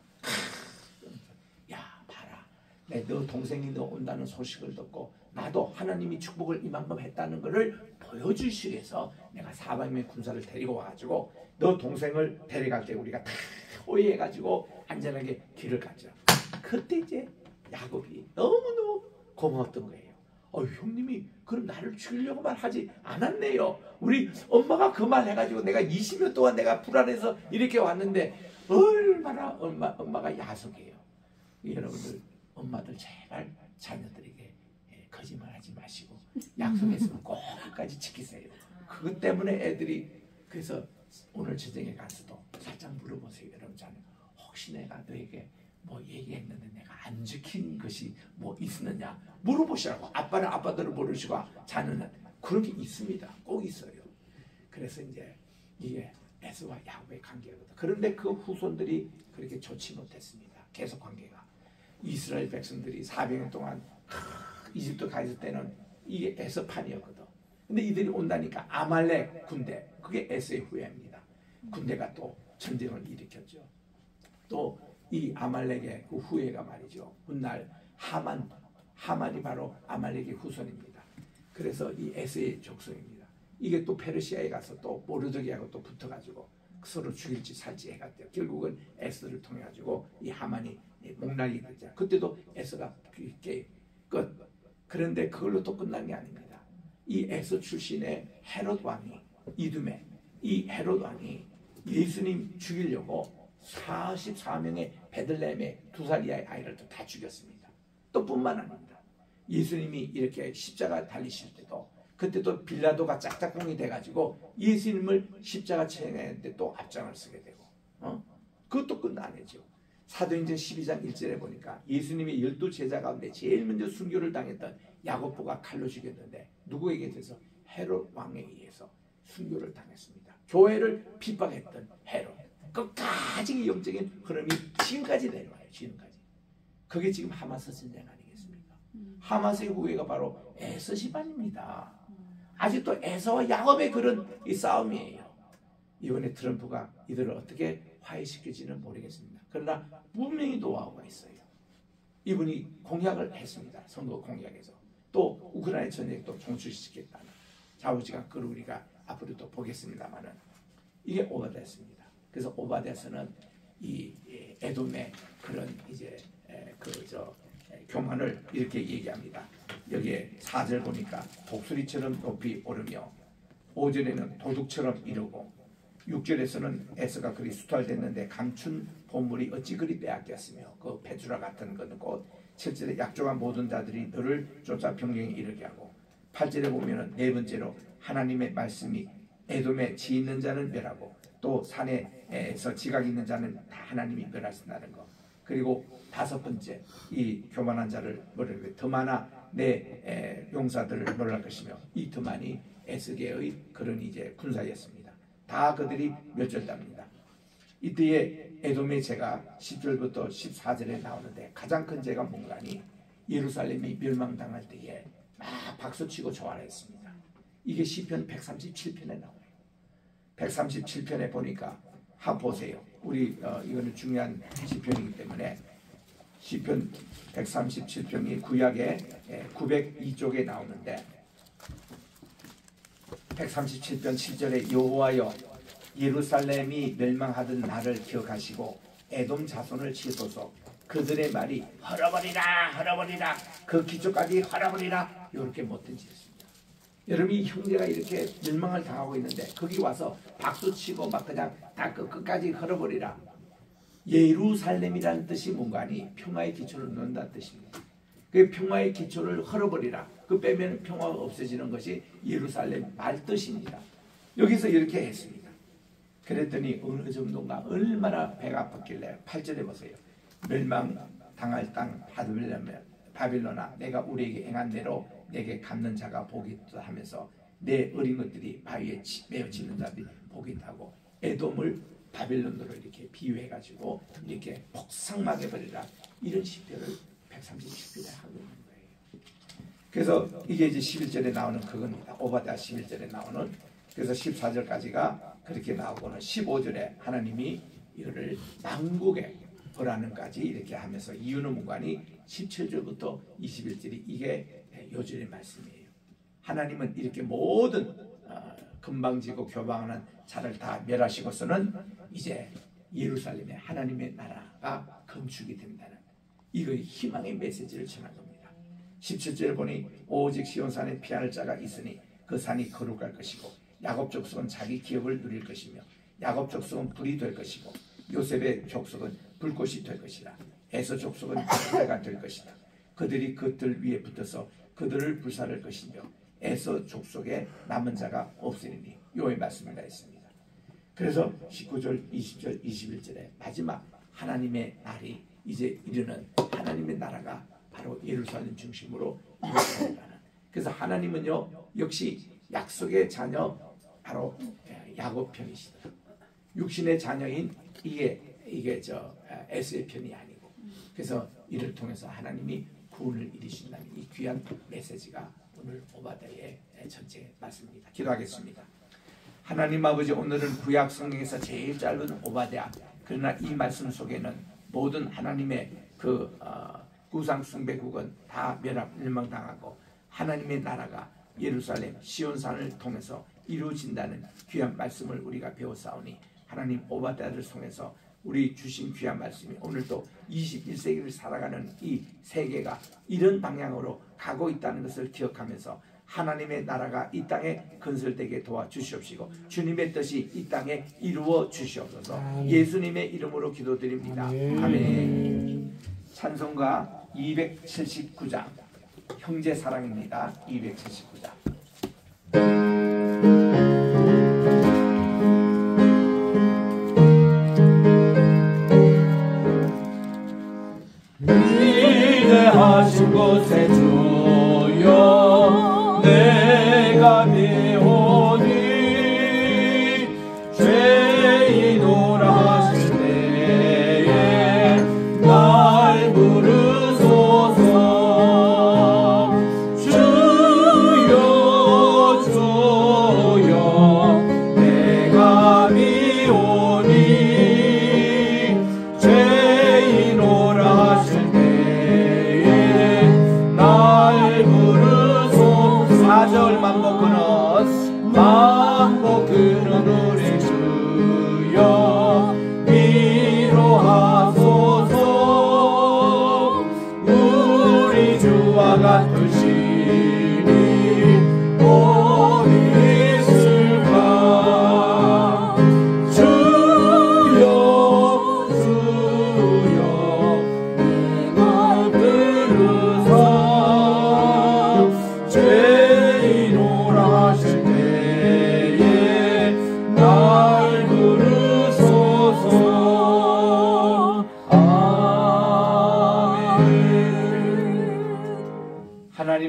야 봐라, 너 동생이 너 온다는 소식을 듣고 나도 하나님이 축복을 이만큼 했다는 것을 보여주시기 위해서 내가 400명의 군사를 데리고 와가지고 너 동생을 데려갈 때 우리가 다 호의해가지고 안전하게 길을 갔죠. 그때 이제 야곱이 너무너무 고마웠던 거예요. 형님이 그럼 나를 죽이려고만 하지 않았네요. 우리 엄마가 그 말 해가지고 내가 20년 동안 내가 불안해서 이렇게 왔는데 얼마나 엄마가 야속해요. 여러분들, 엄마들 제발 자녀들에게 거짓말하지 마시고 약속했으면 꼭 끝까지 지키세요. 그것 때문에 애들이, 그래서 오늘 저녁에 가서도 살짝 물어보세요. 여러분 자녀, 혹시 내가 너에게 뭐 얘기했는데 내가 안 지킨 것이 뭐 있었느냐 물어보시라고. 아빠는 아빠들을 모르시고 자녀는 그런 게 있습니다. 꼭 있어요. 그래서 이제 이게 에서와 야곱의 관계거든. 그런데 그 후손들이 그렇게 좋지 못했습니다. 계속 관계가. 이스라엘 백성들이 400년 동안 이집트 가 있을 때는 이게 에서판이었거든. 근데 이들이 온다니까 아말렉 군대, 그게 에서의 후예입니다. 군대가 또 전쟁을 일으켰죠. 또 이 아말렉의 그 후예가 말이죠, 훗날 하만이 바로 아말렉의 후손입니다. 그래서 이 에서의 족속입니다. 이게 또 페르시아에 가서 또 모르드게하고 또 붙어가지고 서로 죽일지 살지 해갔대요. 결국은 에서를 통해 가지고 이 하만이 목날이 됐죠. 그때도 에서가 끝. 그런데 그걸로 또 끝난 게 아닙니다. 이 에서 출신의 헤롯 왕이, 이두메, 이 헤롯 왕이 예수님 죽이려고 44명의 베들레헴의 2살 이하의 아이를 또 다 죽였습니다. 또 뿐만 아닙니다. 예수님이 이렇게 십자가 달리실 때도, 그때도 빌라도가 짝짝꿍이 돼가지고 예수님을 십자가 체행했는데 또 앞장을 쓰게 되고, 그것도 끝 안 했죠. 사도행전 12장 1절에 보니까 예수님의 12제자 가운데 제일 먼저 순교를 당했던 야고보가 칼로 죽였는데 누구에게 대해서? 헤롯 왕에 의해서 순교를 당했습니다. 교회를 핍박했던 헤롯. 끝까지 영적인 흐름이 지금까지 내려와요. 지금까지. 그게 지금 하마스 전쟁 아니겠습니까? 하마스의 후예가 바로 에서 집안입니다. 아직도 에서와 야곱의 그런 이 싸움이에요. 이번에 트럼프가 이들을 어떻게 화해시킬지는 모르겠습니다. 그러나 분명히 노하우가 있어요. 이분이 공약을 했습니다. 선거 공약에서. 또 우크라이나 전쟁도 종식시켰다는 좌우지간, 그걸 우리가 앞으로 또 보겠습니다만은 이게 오바데스입니다. 그래서 오바데스는 이 에돔의 그런 이제 교만을 이렇게 얘기합니다. 여기에 4절 보니까 독수리처럼 높이 오르며 5절에는 도둑처럼 이르고 6절에서는 에서가 그리 수탈됐는데 감춘 보물이 어찌 그리 빼앗겼으며 그 페주라 같은 것은 곧 7절에 약조한 모든 자들이 너를 쫓아 병경에 이르게 하고 8절에 보면은 네 번째로 하나님의 말씀이 에돔에 지 있는 자는 멸하고 또 산에서 지각 있는 자는 다 하나님이 멸하신다는 거. 그리고 5번째 이 교만한 자를 뭐라고 더 많아 내 용사들을 놀랄 것이며 이 더 많이 에스게의 그런 이제 군사였습니다. 다 그들이 멸절답니다. 이때에 에돔의 죄가 10절부터 14절에 나오는데 가장 큰 죄가 뭔가니 예루살렘이 멸망당할 때에 막 박수치고 좋아했습니다. 이게 시편 137편에 나와요. 137편에 보니까 한번 보세요. 우리 이거는 중요한 시편이기 때문에 시편 137편이 구약의 902쪽에 나오는데 137편 7절에 여호와여 예루살렘이 멸망하던 날을 기억하시고 에돔 자손을 치소서 그들의 말이 헐어버리라 헐어버리라 그 기초까지 헐어버리라 이렇게 못된 짓입니다. 여러분이 형제가 이렇게 멸망을 당하고 있는데 거기 와서 박수치고 막 그냥 다 끝까지 헐어버리라. 예루살렘이라는 뜻이 뭔가니 평화의 기초를 놓는다는 뜻입니다. 그 평화의 기초를 헐어버리라. 그 빼면 평화가 없어지는 것이 예루살렘 말뜻입니다. 여기서 이렇게 했습니다. 그랬더니 어느 정도인가 얼마나 배가 아팠길래 8절에 보세요. 멸망당할 땅 바빌론아 내가 우리에게 행한 대로 내게 갚는 자가 복이 있다 하면서 내 어린 것들이 바위에 매어 짖는 자들이 복이 있다고 에돔을 바빌론으로 이렇게 비유해가지고 이렇게 폭삭하게 버리라 이런 시편을 137편에 하고 있는 거예요. 그래서 이게 이제 11절에 나오는 그겁니다. 오바댜 11절에 나오는 그래서 14절까지가 그렇게 나오고는 15절에 하나님이 이거를 만국에 벌하는까지 이렇게 하면서 이유는 뭔가니 17절부터 21절이 이게 요절의 말씀이에요. 하나님은 이렇게 모든 금방지고 교방하는 자를 다 멸하시고서는 이제 예루살렘에 하나님의 나라가 건축이 된다는 이거의 희망의 메시지를 전한 겁니다. 17절에 보니 오직 시온산에 피할 자가 있으니 그 산이 거룩할 것이고 야곱 족속은 자기 기업을 누릴 것이며 야곱 족속은 불이 될 것이고 요셉의 족속은 불꽃이 될 것이라. 에서 족속은 불화가 될 것이다. 그들이 그들 위에 붙어서 그들을 불살할 것이며 에서 족속에 남은 자가 없으리니 요의 말씀을 다했습니다. 그래서 19절, 20절, 21절에 마지막 하나님의 날이 이제 이르는 하나님의 나라가 바로 예루살렘 중심으로 이루어진다는. 그래서 하나님은요 역시 약속의 자녀 바로 야곱 편이시다. 육신의 자녀인 이게 저 에스의 편이 아니고 그래서 이를 통해서 하나님이 구원을 이루신다는 이 귀한 메시지가 오늘 오바댜의 전체 말씀입니다. 기도하겠습니다. 하나님 아버지 오늘은 구약 성경에서 제일 짧은 오바댜 그러나 이 말씀 속에는 모든 하나님의 그 우상 숭배국은 다 멸망당하고 하나님의 나라가 예루살렘 시온산을 통해서 이루어진다는 귀한 말씀을 우리가 배웠사오니 하나님 오바댜를 통해서 우리 주신 귀한 말씀이 오늘도 21세기를 살아가는 이 세계가 이런 방향으로 가고 있다는 것을 기억하면서 하나님의 나라가 이 땅에 건설되게 도와주시옵시고 주님의 뜻이 이 땅에 이루어 주시옵소서. 예수님의 이름으로 기도드립니다. 아멘. 찬송가 279장 형제 사랑입니다. 279장. 위대하신 곳에 주여 내가 배우니 죄인오라 하실 때에 날 부르소서. 주여 주여 내가 미오니 죄인오라 하실 때에 날 부르소서. 4절 만복하는 우리 주여 위로하소서.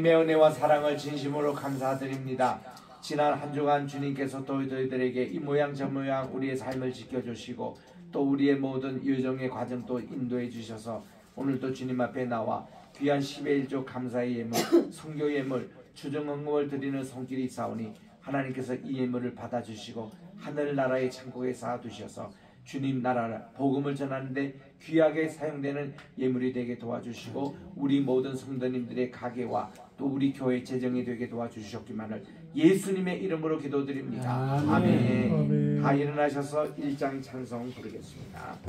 주님의 은혜와 사랑을 진심으로 감사드립니다. 지난 한 주간 주님께서 또 저희들에게 이 모양 저 모양 우리의 삶을 지켜주시고 또 우리의 모든 여정의 과정도 인도해 주셔서 오늘도 주님 앞에 나와 귀한 10의 1조 감사의 예물, 성교 예물, 주정 헌금을 드리는 손길이 있사오니 하나님께서 이 예물을 받아주시고 하늘나라의 창고에 쌓아두셔서 주님 나라 복음을 전하는데 귀하게 사용되는 예물이 되게 도와주시고 우리 모든 성도님들의 가게와 또 우리 교회 재정이 되게 도와주셨기만을 예수님의 이름으로 기도드립니다. 아멘. 다 일어나셔서 1장 찬송 부르겠습니다.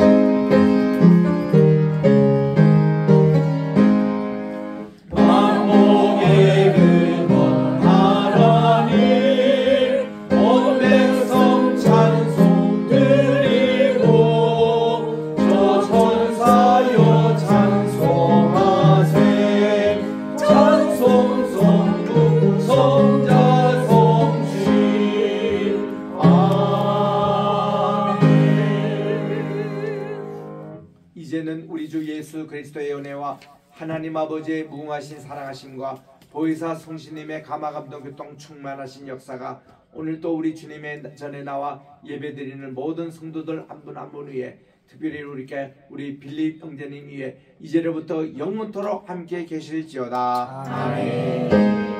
만복의 근원 하나님 온 백성 찬송 드리고 저 천사여 찬송하세 찬송 성부 성자 성신 아멘. 이제는 우리 주 예수 그리스도의 은혜와 하나님 아버지의 무궁하신 사랑하심과 보혜사 성신님의 감화감동 교통 충만하신 역사가 오늘 또 우리 주님의 전에 나와 예배드리는 모든 성도들 한 분 한 분 위에 특별히 우리 빌립 형제님 위에 이제로부터 영원토록 함께 계실지어다. 아멘.